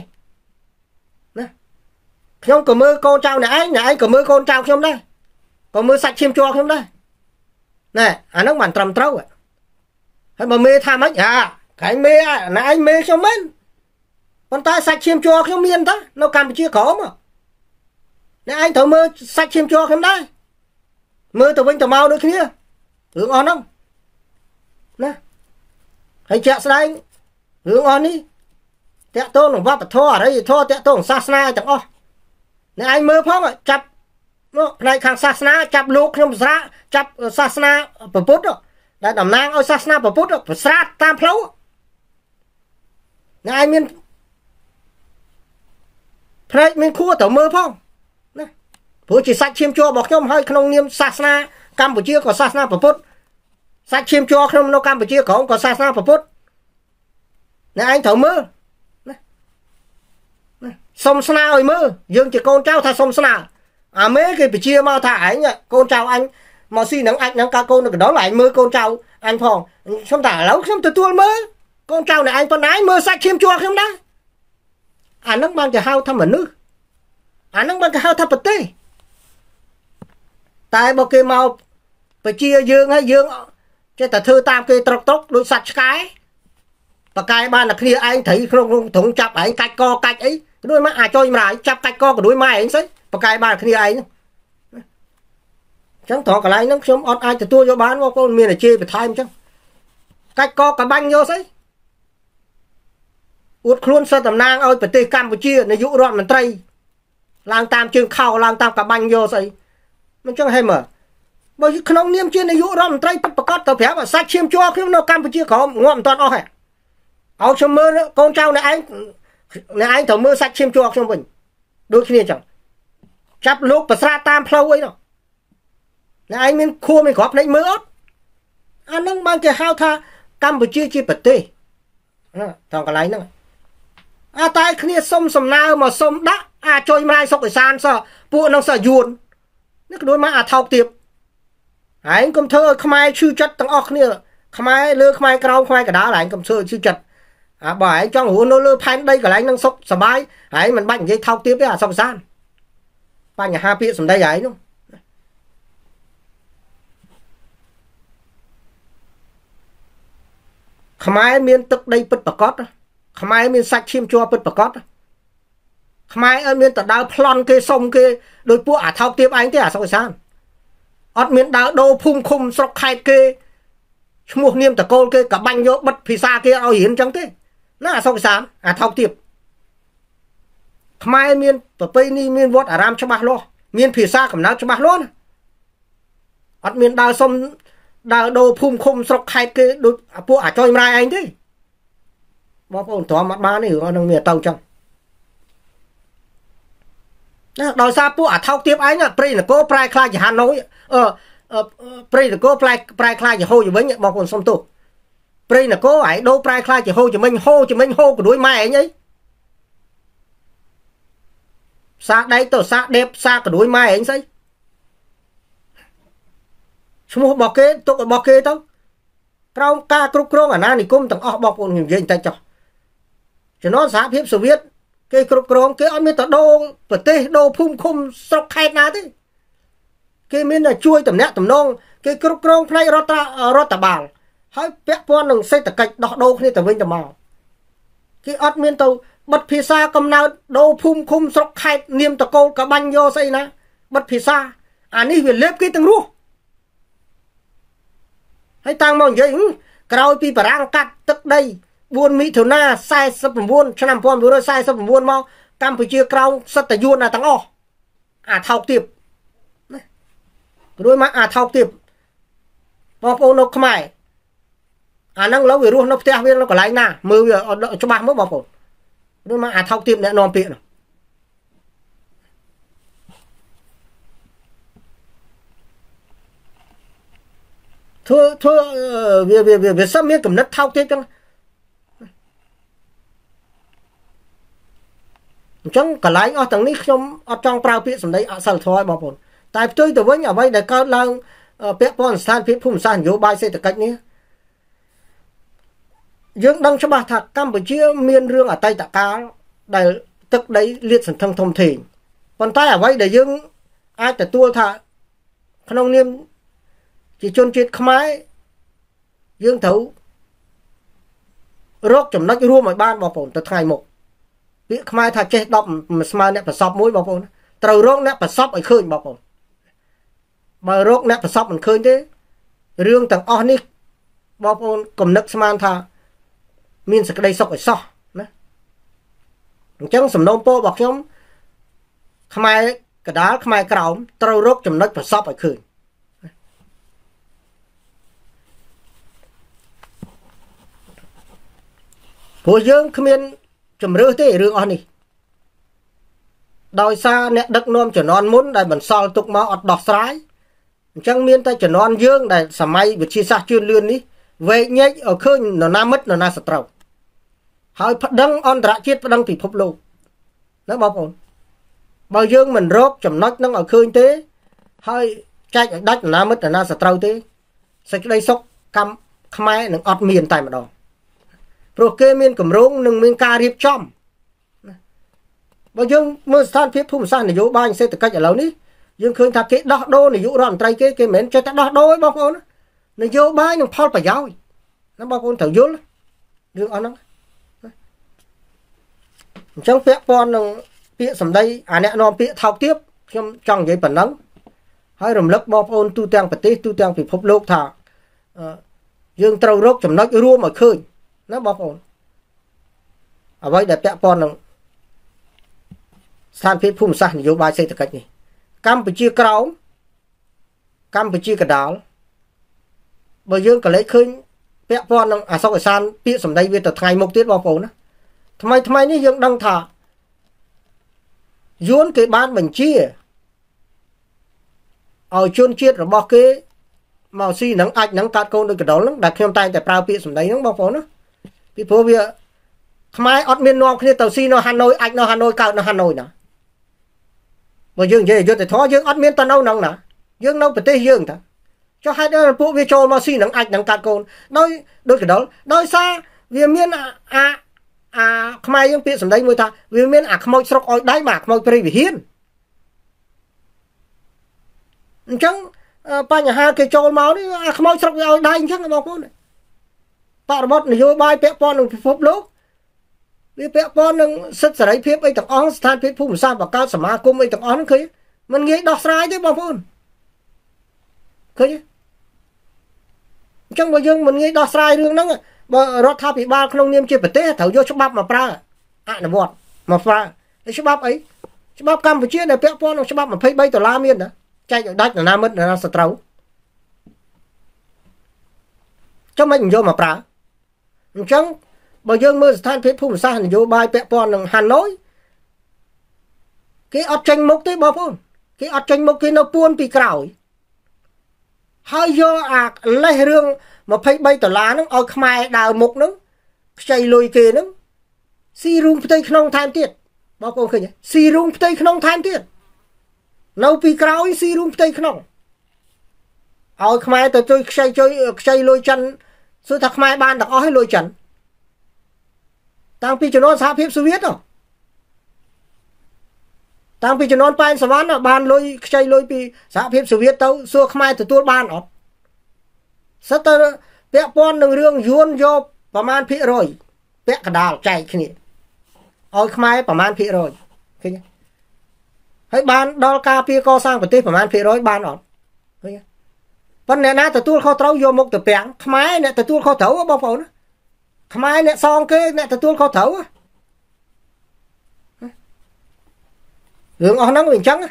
ខ្ញុំក៏មើលកូនចៅអ្នកឯងក៏មើលកូនចៅខ្ញុំដែរក៏មើលសាច់ឈាមជ័រខ្ញុំដែរណែអាហ្នឹងបានត្រឹមត្រូវហើយបើមេថាម៉េចក្រែងមេណែឯងមេខ្ញុំមែនប៉ុន្តែសាច់ឈាមជ័រខ្ញុំមានតានៅកម្ពុជាក្រមអ្នកឯងត្រូវមើលសាច់ឈាមជ័រខ្ញុំដែរមើលទៅវិញទៅមកដូចគ្នារឿងអស់ហ្នឹងណាហើយជាក់ស្ដែងរឿងអស់នេះតាក់ទងនឹងវប្បធម៌អរិយធម៌តាក់ទងសាសនាទាំងអស់អ្នកឯងមើលផងចាប់ផ្នែកខាងសាសនាចាប់លោកខ្ញុំស្រាចាប់សាសនាពុទ្ធដែលតំណាងឲ្យសាសនាពុទ្ធប្រស្រាតតាមផ្លូវអ្នកឯងមានផ្នែកមានខួរទៅមើលផងណាព្រោះជាសាច់ឈាមជ័ររបស់ខ្ញុំហើយក្នុងនាមសាសនាកម្ពុជាក៏សាសនាពុទ្ធសាច់ឈាមជ័រខ្ញុំនៅកម្ពុជាក្រមក៏សាសនាពុទ្ធអ្នកឯងត្រូវមើលសុំស្នើឲ្យមើលយើងជាកូនចៅថាសុំស្នើអាមេគេបញ្ជាមកថាឯងកូនចៅអញមកស៊ីនឹងអាចនឹងកើតកូននៅកណ្ដុលឯងមើលកូនចៅអញផងខ្ញុំថាឥឡូវខ្ញុំទទួលមើលកូនចៅនៃឯងប៉ុណ្ណាមើលសាច់ឈាមជ័រខ្ញុំដែរអាហ្នឹងបានគេហៅថាមនុស្សអាហ្នឹងបានគេហៅថាប្រទេសតែបើគេមកបញ្ជាយើងហើយយើងចេះតែធ្វើតាមគេត្រុកដូចសត្វឆ្កែបកកាយបានតែគ្នាឯងត្រីក្នុងធុងចាប់ឯងកាច់កកាច់អីដូចមកអាចុយម្រាយចាប់កាច់កក៏ដូចម៉ែឯងស្អីបកកាយបានគ្នាឯងអញ្ចឹងត្រង់កន្លែងហ្នឹងខ្ញុំអត់អាចទទួលយកបានបងប្អូនមានតែជេរបន្ថែមអញ្ចឹងកាច់កកបាញ់យកស្អីអួតខ្លួនសិតតំណាងឲ្យប្រទេសកម្ពុជានាយករដ្ឋមន្ត្រីឡើងតាមជើងខោឡើងតាមកបាញ់យកស្អីមិនអញ្ចឹងហេមើលបើក្នុងនាមជានាយករដ្ឋមន្ត្រីពិតប្រាកដទៅប្រាប់សាច់ឈាមជ័រខ្ញុំនៅកម្ពុជាក្រមងាប់មិនទាន់អស់ហ៎ឲ្យខ្ញុំមើលកូនចៅអ្នកឯងអ្នកឯងត្រូវមើលសាច់ឈាមជ័រខ្ញុំវិញដូចគ្នាចឹងចាប់លោកប្រស្រាតាមផ្លូវអីនោះអ្នកឯងមានខួរមានក្របភ្នែកមើលអត់អាហ្នឹងបានគេហៅថាកម្ពុជាជាប្រទេសត្រង់កន្លែងហ្នឹងតែគ្នាសុំសំណើមកសុំដាក់អាចុយម្លាយសុកឯសានសោះពួកនឹងសោះយួននេះក៏ដូចមកថោកទៀតឯងកុំធ្វើឲ្យខ្មែរឈឺចិត្តទាំងអស់គ្នាខ្មែរលើខ្មែរក្រោមខ្មែរកដាលឯងកុំធ្វើឲ្យឈឺចិត្តបើឯងចង់រស់នៅលើផែនដីកន្លែងហ្នឹងសុខសบายឯងមិនបាច់និយាយថោកទៀតទេអាសុកសានបញ្ហាពាក្យសម្ដីឯងនោះខ្មែរមានទឹកដីពិតប្រាកដខ្មែរមានសាច់ឈាមជ័រពិតប្រាកដខ្មែរអត់មានទៅដើរប្លន់គេសុំគេដោយពួកអាថោកទៀតឯងទេអាសុកសានអត់មានដើរដូរភូមិឃុំស្រុកខេត្តគេឈ្មោះនាមតកូលគេក៏បាញ់យកបិទភាសាគេឲ្យរៀនចឹងទេណាអាសុកសានអាថោកទៀតខ្មែរមានប្រពៃណីមានវត្តអារាមច្បាស់លាស់មានភាសាកំណើតច្បាស់លាស់ណាអត់មានដើរសុំដើរដូរភូមិឃុំស្រុកខេត្តគេដូចពួកអាចុយម្រាយឯងទេបងប្អូនទ្រាំអត់បានទេរឿងនឹងមានទៅចឹងណាដោយសារពួកអាថោកទៀតឯងព្រៃនគរប្រែខ្លាចជាហាណូយព្រៃនគរប្រែខ្លាចជាហូចវិញបងប្អូនសុំទោសព្រៃនគរឯងដូរប្រែខ្លាចជាហូចមិញហូចមិញហូក៏ដូចម៉ែឯងអីសាដៃទៅសាដេបសាក៏ដូចម៉ែឯងស្អីឈ្មោះរបស់គេទុករបស់គេទៅក្រោមការគ្រប់គ្រងអាណានិគមទាំងអស់បងប្អូននិយាយតែចុះជំនាន់សហភាពសូវៀតគេគ្រប់គ្រងគេអត់មានទៅដូរប្រទេសដូរភូមិឃុំស្រុកខេត្តណាទេគេមានតែជួយតំណាក់តំណងគេគ្រប់គ្រងផ្នែករដ្ឋបាលហើយពាក់ព័ន្ធនឹងសេដ្ឋកិច្ចដោះដូរគ្នាទៅវិញទៅមកគេអត់មានទៅបិទភាសាកំណើតដូរភូមិឃុំស្រុកខេត្តនាមតកូលក៏បាញ់យកស្អីណាបិទភាសាអានេះវាលេបគេទាំងរស់ហើយតាំងមកនិយាយក្រោយពីបារាំងកាត់ទឹកដី4មិថុនា49ឆ្នាំ1949មកកម្ពុជាក្រោមសត្វយួនទាំងអស់អាថោកទៀតណារួចមកអាថោកទៀតបងប្អូននៅខ្មែរអាហ្នឹងឡូវវារស់នៅផ្ទះវានៅកន្លែងណាមើលវាច្បាស់មើលបងប្អូនរួចមកអាថោកទៀតអ្នកនាំពាក្យនោះធ្វើវាសឹមមានកំណត់ថោកទៀតចឹងអញ្ចឹងកន្លែងអស់ទាំងនេះខ្ញុំអត់ចង់ប្រើពាក្យសម្ដីអសិលធម៌បងប្អូនតែផ្ទុយទៅវិញអ្វីដែលកើតឡើងពាក់ព័ន្ធស្ថានភាពភូមិសាស្ត្រនយោបាយសេដ្ឋកិច្ចនេះយើងដឹងច្បាស់ថាកម្ពុជាមានរឿងអតីតកាលដែលទឹកដីលាតសន្ធឹងធំធេងប៉ុន្តែអ្វីដែលយើងអាចទទួលថាក្នុងនាមជាជនជាតិខ្មែរយើងត្រូវរកចំណុចរួមឲ្យបានបងប្អូនទៅថ្ងៃមុខពាក្យខ្មែរថាចេះ10ស្មើអ្នកប្រសពមួយបងប្អូនត្រូវរកអ្នកប្រសពឲ្យឃើញបងប្អូនបើរកអ្នកប្រសពមិនឃើញទេរឿងទាំងអស់នេះបងប្អូនគំនិតស្មានថាមានសេចក្តីសុខឲ្យសោះណាអញ្ចឹងសំណូមពររបស់ខ្ញុំខ្មែរកដាលខ្មែរក្រោមត្រូវរកចំណុចប្រសពឲ្យឃើញព្រោះយើងគ្មានជំរឿសទេរឿងអស់នេះដោយសារអ្នកដឹកនាំជំនាន់មុនដែលបន្សល់ទុកមកអត់ដោះស្រាយអញ្ចឹងមានតែជំនាន់យើងដែលសម័យវិទ្យាសាស្ត្រជឿនលឿននេះវែកញែកឲ្យឃើញនរណាមិត្តនរណាសត្រូវហើយប្តឹងអន្តរជាតិប្តឹងពិភពលោកណាបងប្អូនបើយើងមិនរកចំណុចនឹងឲ្យឃើញទេហើយចែកឲ្យដាច់នរណាមិត្តនរណាសត្រូវទេសេចក្តីសុខកម្មខ្មែរនឹងអត់មានតែម្ដងព្រោះគេមានកម្រងនិងមានការរៀបចំបើយើងមើលស្ថានភាពភូមិសាស្ត្រនយោបាយសេដ្ឋកិច្ចឥឡូវនេះយើងឃើញថាគេដោះដូរនាយករដ្ឋមន្ត្រីគេមិនមែនចេះតែដោះដូរទេបងប្អូននយោបាយនិងផលប្រយោជន៍ណាបងប្អូនត្រូវយល់រឿងអស់ហ្នឹងអញ្ចឹងពាក់ព័ន្ធនឹងពាក្យសម្ដីអាអ្នកនាំពាក្យថោកទាបខ្ញុំចង់និយាយប៉ុណ្ណឹងហើយរំលឹកបងប្អូនទូទាំងប្រទេសទូទាំងពិភពលោកថាយើងត្រូវរកចំណុចរួមឲ្យឃើញណាបងប្អូនអ្វីដែលពាក់ព័ន្ធនឹងស្ថានភាពភូមិសាស្ត្រនយោបាយសេដ្ឋកិច្ចនេះកម្ពុជាក្រោមកម្ពុជាកណ្ដាលបើយើងក៏លេចឃើញពាក់ព័ន្ធនឹងអសុខអសានពាក្យសម្ដីវាទៅថ្ងៃមុខទៀតបងប្អូនណាថ្មីនេះយើងដឹងថាយួនគេបានបញ្ជាឲ្យជនជាតិរបស់គេមកស៊ីនឹងអាចនឹងកាត់កូនដូចកដុលហ្នឹងដែលខ្ញុំតែងតែប្រើពាក្យសម្ដីហ្នឹងបងប្អូនណាពីព្រោះវាខ្មែរអត់មាននាំគ្នាទៅស៊ីនៅហាណូយអាចនៅហាណូយកើតនៅហាណូយណាបើយើងនិយាយយុទ្ធធម៌យើងអត់មានទៅនៅហ្នឹងណាយើងនៅប្រទេសយើងតាចុះហេតុអីពួកវាចូលមកស៊ីនឹងអាចនឹងកាត់កូនដោយដូចកដុលដោយសារវាមានខ្មែរយើងពាក្យសម្ដីមួយថាវាមានអាខ្មោចស្រុកអោយដៃបាទខ្មោចព្រៃវិហារអញ្ចឹងបញ្ហាគេចូលមកនេះអាខ្មោចស្រុកវាអោយដៃអញ្ចឹងបងប្អូនបរិបទនយោបាយពាក់ព័ន្ធនឹងពិភពលោកវាពាក់ព័ន្ធនឹងសិទ្ធិសេរីភាពអីទាំងអស់ស្ថានភាពភូមិសាស្ត្របង្កើតសមាគមអីទាំងអស់ហ្នឹងឃើញมันងាយដោះស្រាយទេបងប្អូនឃើញអញ្ចឹងបើយើងមិនងាយដោះស្រាយរឿងហ្នឹងបើរដ្ឋាភិបាលក្នុងនាមជាប្រទេសត្រូវយកច្បាប់មកប្រើអនុវត្តមកប្រើច្បាប់អីច្បាប់កម្ពុជាដែលពាក់ព័ន្ធនឹងច្បាប់$23មានណាចែកឲ្យដាច់នរណាមិត្តនរណាសត្រូវចាំមិនយកមកប្រើអញ្ចឹងបើយើងមើលស្ថានភាពភូមិសាស្ត្រនយោបាយពាក់ព័ន្ធនឹងហាណូយគេអត់ចេញមុខទេបងប្អូនគេអត់ចេញមុខគេនៅពួនពីក្រោយហើយយកអាលេសរឿង$23ហ្នឹងឲ្យខ្មែរដើរមុខហ្នឹងខ្ចីលុយគេហ្នឹងស៊ីរូងផ្ទៃក្នុងថែមទៀតបងប្អូនឃើញស៊ីរូងផ្ទៃក្នុងថែមទៀតនៅពីក្រោយស៊ីរូងផ្ទៃក្នុងឲ្យខ្មែរទៅជួយខ្ចីលុយចិនសួរថាខ្មែរបានទាំងអស់ឲ្យលុយចិនតាំងពីជំនាន់សហភាពសូវៀតតាំងពីជំនាន់ប៉ែនសវណ្ណបានលុយខ្ចីលុយពីសហភាពសូវៀតទៅសួរខ្មែរទទួលបានអត់សិតទៅពាក់ព័ន្ធនឹងរឿងយួនយកប្រមាណភាគរយពាក់កដាលចែកគ្នាឲ្យខ្មែរប្រមាណភាគរយឃើញហើយបានដល់ការពារកសាងប្រទេសប្រមាណភាគរយបានអត់ឃើញប៉ុន្តែអ្នកណាទទួលខុសត្រូវយកមុខទៅពាំងខ្មែរអ្នកទទួលខុសត្រូវបងប្អូនខ្មែរអ្នកសងគេអ្នកទទួលខុសត្រូវរឿងអស់ហ្នឹងវាអញ្ចឹង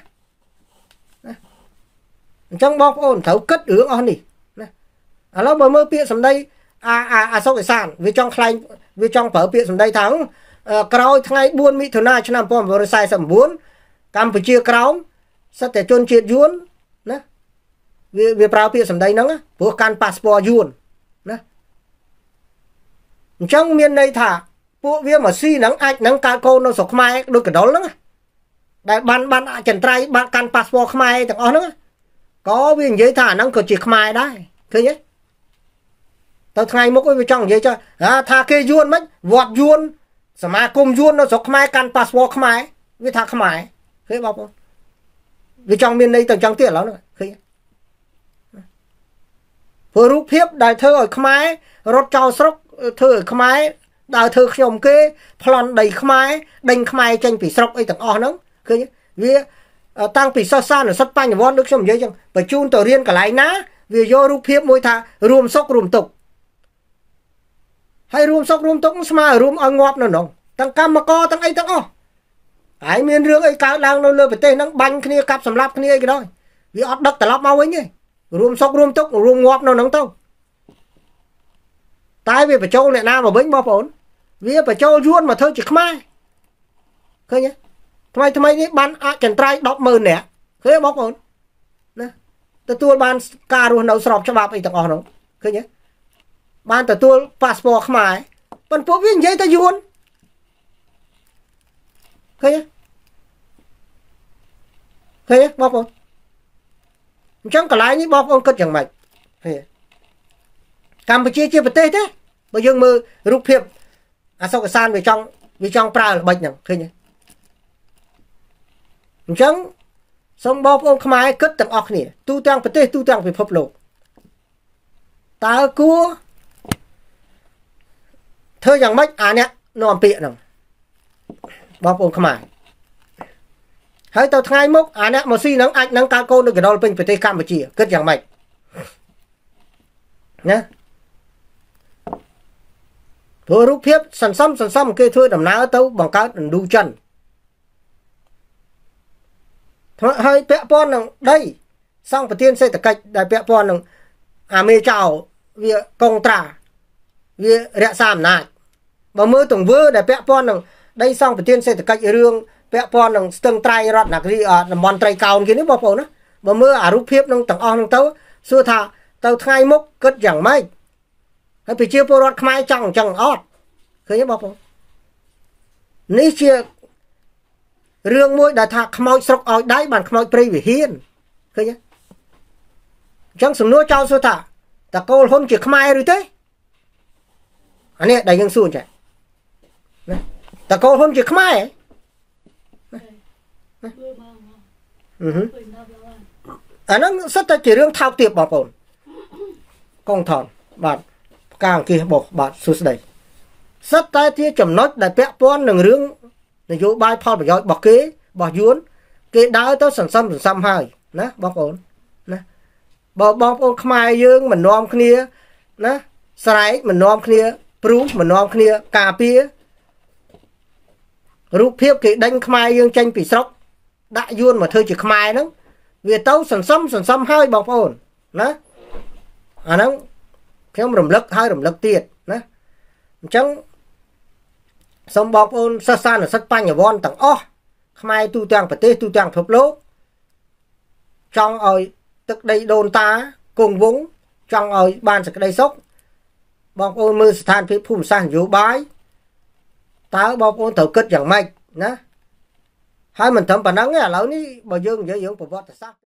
បងប្អូនត្រូវគិតរឿងអស់នេះណាឥឡូវបើមើលពាក្យសម្ដីអាសុកអេសានវាចង់ខ្លែងវាចង់ប្រើពាក្យសម្ដីថាក្រោយថ្ងៃ4មិថុនាឆ្នាំ1949កម្ពុជាក្រោមសិតតែជនជាតិយួនណាវាប្រើពាក្យសម្ដីហ្នឹងព្រោះកាន់ប៉ាសពតយួនណាអញ្ចឹងមានន័យថាពួកវាមកស៊ីហ្នឹងអាចនឹងកើតកូននៅស្រុកខ្មែរដូចកដុលហ្នឹងដែលបានអចិន្ត្រៃយ៍បានកាន់ប៉ាសពតខ្មែរទាំងអស់ហ្នឹងក៏វានិយាយថាអាហ្នឹងក៏ជាខ្មែរដែរឃើញទេទៅថ្ងៃមុខវាចង់និយាយថាគេយួនមិនវត្តយួនសមាគមយួននៅស្រុកខ្មែរកាន់ប៉ាសពតខ្មែរវាថាខ្មែរឃើញបងប្អូនវាចង់មានន័យទៅចឹងទៀតឥឡូវហ្នឹងឃើញព្រោះរូបភាពដែលធ្វើឲ្យខ្មែររត់ចោលស្រុកធ្វើឲ្យខ្មែរដើរធ្វើខ្ញុំគេប្លន់ដីខ្មែរដេញខ្មែរចេញពីស្រុកអីទាំងអស់ហ្នឹងឃើញវាតាំងពីសិស្សសានុសិទ្ធបញ្ញវន្តដូចខ្ញុំនិយាយចឹងបញ្ជូនទៅរៀនកន្លែងណាវាយករូបភាពមួយថារួមសុខរួមទុក្ខហើយរួមសុខរួមទុក្ខស្មើរួមឲ្យងាប់នៅនោះទាំងកម្មករទាំងអីទាំងអស់ហើយមានរឿងអីកើតឡើងនៅលើប្រទេសហ្នឹងបាញ់គ្នាកាប់សម្លាប់គ្នាអីក៏ដោយវាអត់ដឹកត្រឡប់មកវិញទេរួមសុខរួមទុក្ខរួមងាប់នៅហ្នឹងទៅតែវាបញ្ចូលអ្នកណាមកវិញបងប្អូនវាបញ្ចូលយួនមកធ្វើជាខ្មែរឃើញទេថ្មីនេះបានអចិន្ត្រៃយ៍100000នាក់ឃើញបងប្អូនណាទទួលបានការរស់នៅស្របច្បាប់អីទាំងអស់ហ្នឹងឃើញទេបានទទួលប៉ាសពតខ្មែរប៉ុន្តែពួកវានិយាយតែយួនឃើញទេបងប្អូនអញ្ចឹងកន្លែងនេះបងប្អូនគិតយ៉ាងម៉េចឃើញកម្ពុជាជាប្រទេសទេបើយើងមើលរូបភាពអាសុកអេសានវាចង់ប្រើល្បិចហ្នឹងឃើញទេអញ្ចឹងសូមបងប្អូនខ្មែរគិតទាំងអស់គ្នាទូទាំងប្រទេសទូទាំងពិភពលោកតើគួរធ្វើយ៉ាងម៉េចអាអ្នកនាំពាក្យហ្នឹងបងប្អូនខ្មែរហើយទៅថ្ងៃមុខអាអ្នកមកស៊ីហ្នឹងអាចនឹងកើតកូននៅកណ្ដុលពេញប្រទេសកម្ពុជាគិតយ៉ាងម៉េចណាព្រោះរូបភាពសន្សំគេធ្វើដំណើរទៅបង្កើតឥណ្ឌូចិនហើយពាក់ព័ន្ធនឹងដីសង់ប្រធានសេដ្ឋកិច្ចដែលពាក់ព័ន្ធនឹងអាមេចៅវាកុងត្រាវារក្សាអំណាចបើមើលទង្វើដែលពាក់ព័ន្ធនឹងដីសង់ប្រធានសេដ្ឋកិច្ចរឿងពាក់ព័ន្ធនឹងស្ទឹងត្រែងរដ្ឋនគរីតំបន់ត្រីកោណគេនេះបងប្អូនណាបើមើលអារូបភាពនឹងទាំងអស់នឹងទៅសួរថាទៅថ្ងៃមុខគិតយ៉ាងម៉េចហើយប្រជាពលរដ្ឋខ្មែរចង់អញ្ចឹងអត់ឃើញទេបងប្អូននេះជារឿងមួយដែលថាខ្មោចស្រុកឲ្យដៃបានខ្មោចព្រៃវិហារឃើញទេអញ្ចឹងសំណួរចោលសួរថាតកូលហ៊ុនជាខ្មែរឬទេអានេះដែលយើងសួរចាណាតកូលហ៊ុនជាខ្មែរអាហ្នឹងសិតតែជារឿងថោកទាបបងប្អូនកងថនបាទផ្កាអង្គាសរបស់បាទសួស្ដីសិតតែជាចំណុចដែលពាក់ព័ន្ធនឹងរឿងនយោបាយផលប្រយោជន៍របស់គេរបស់យួនគេដើរទៅសន្សំហើយណាបងប្អូនណាបើបងប្អូនខ្មែរយើងមិននាំគ្នាណាស្រែកមិននាំគ្នាព្រុសមិននាំគ្នាការពាររូបភាពគេដេញខ្មែរយើងចេញពីស្រុកដាក់យួនមកធ្វើជាខ្មែរហ្នឹងវាទៅសន្សំហើយបងប្អូនណាអាហ្នឹងខ្ញុំរំលឹកហើយរំលឹកទៀតណាអញ្ចឹងសូមបងប្អូនសិស្សានុសិស្សបញ្ញវន្តទាំងអស់ខ្មែរទូទាំងប្រទេសទូទាំងពិភពលោកចង់ឲ្យទឹកដីដូនតាគង់វង្សចង់ឲ្យបានសេចក្តីសុខបងប្អូនមើលស្ថានភាពភូមិសាស្ត្រនយោបាយតើបងប្អូនត្រូវគិតយ៉ាងម៉េចណាហើយមិនត្រឹមប៉ុណ្ណឹងទេឥឡូវនេះបើយើងនិយាយរឿងប្រវត្តិសាស្ត្រ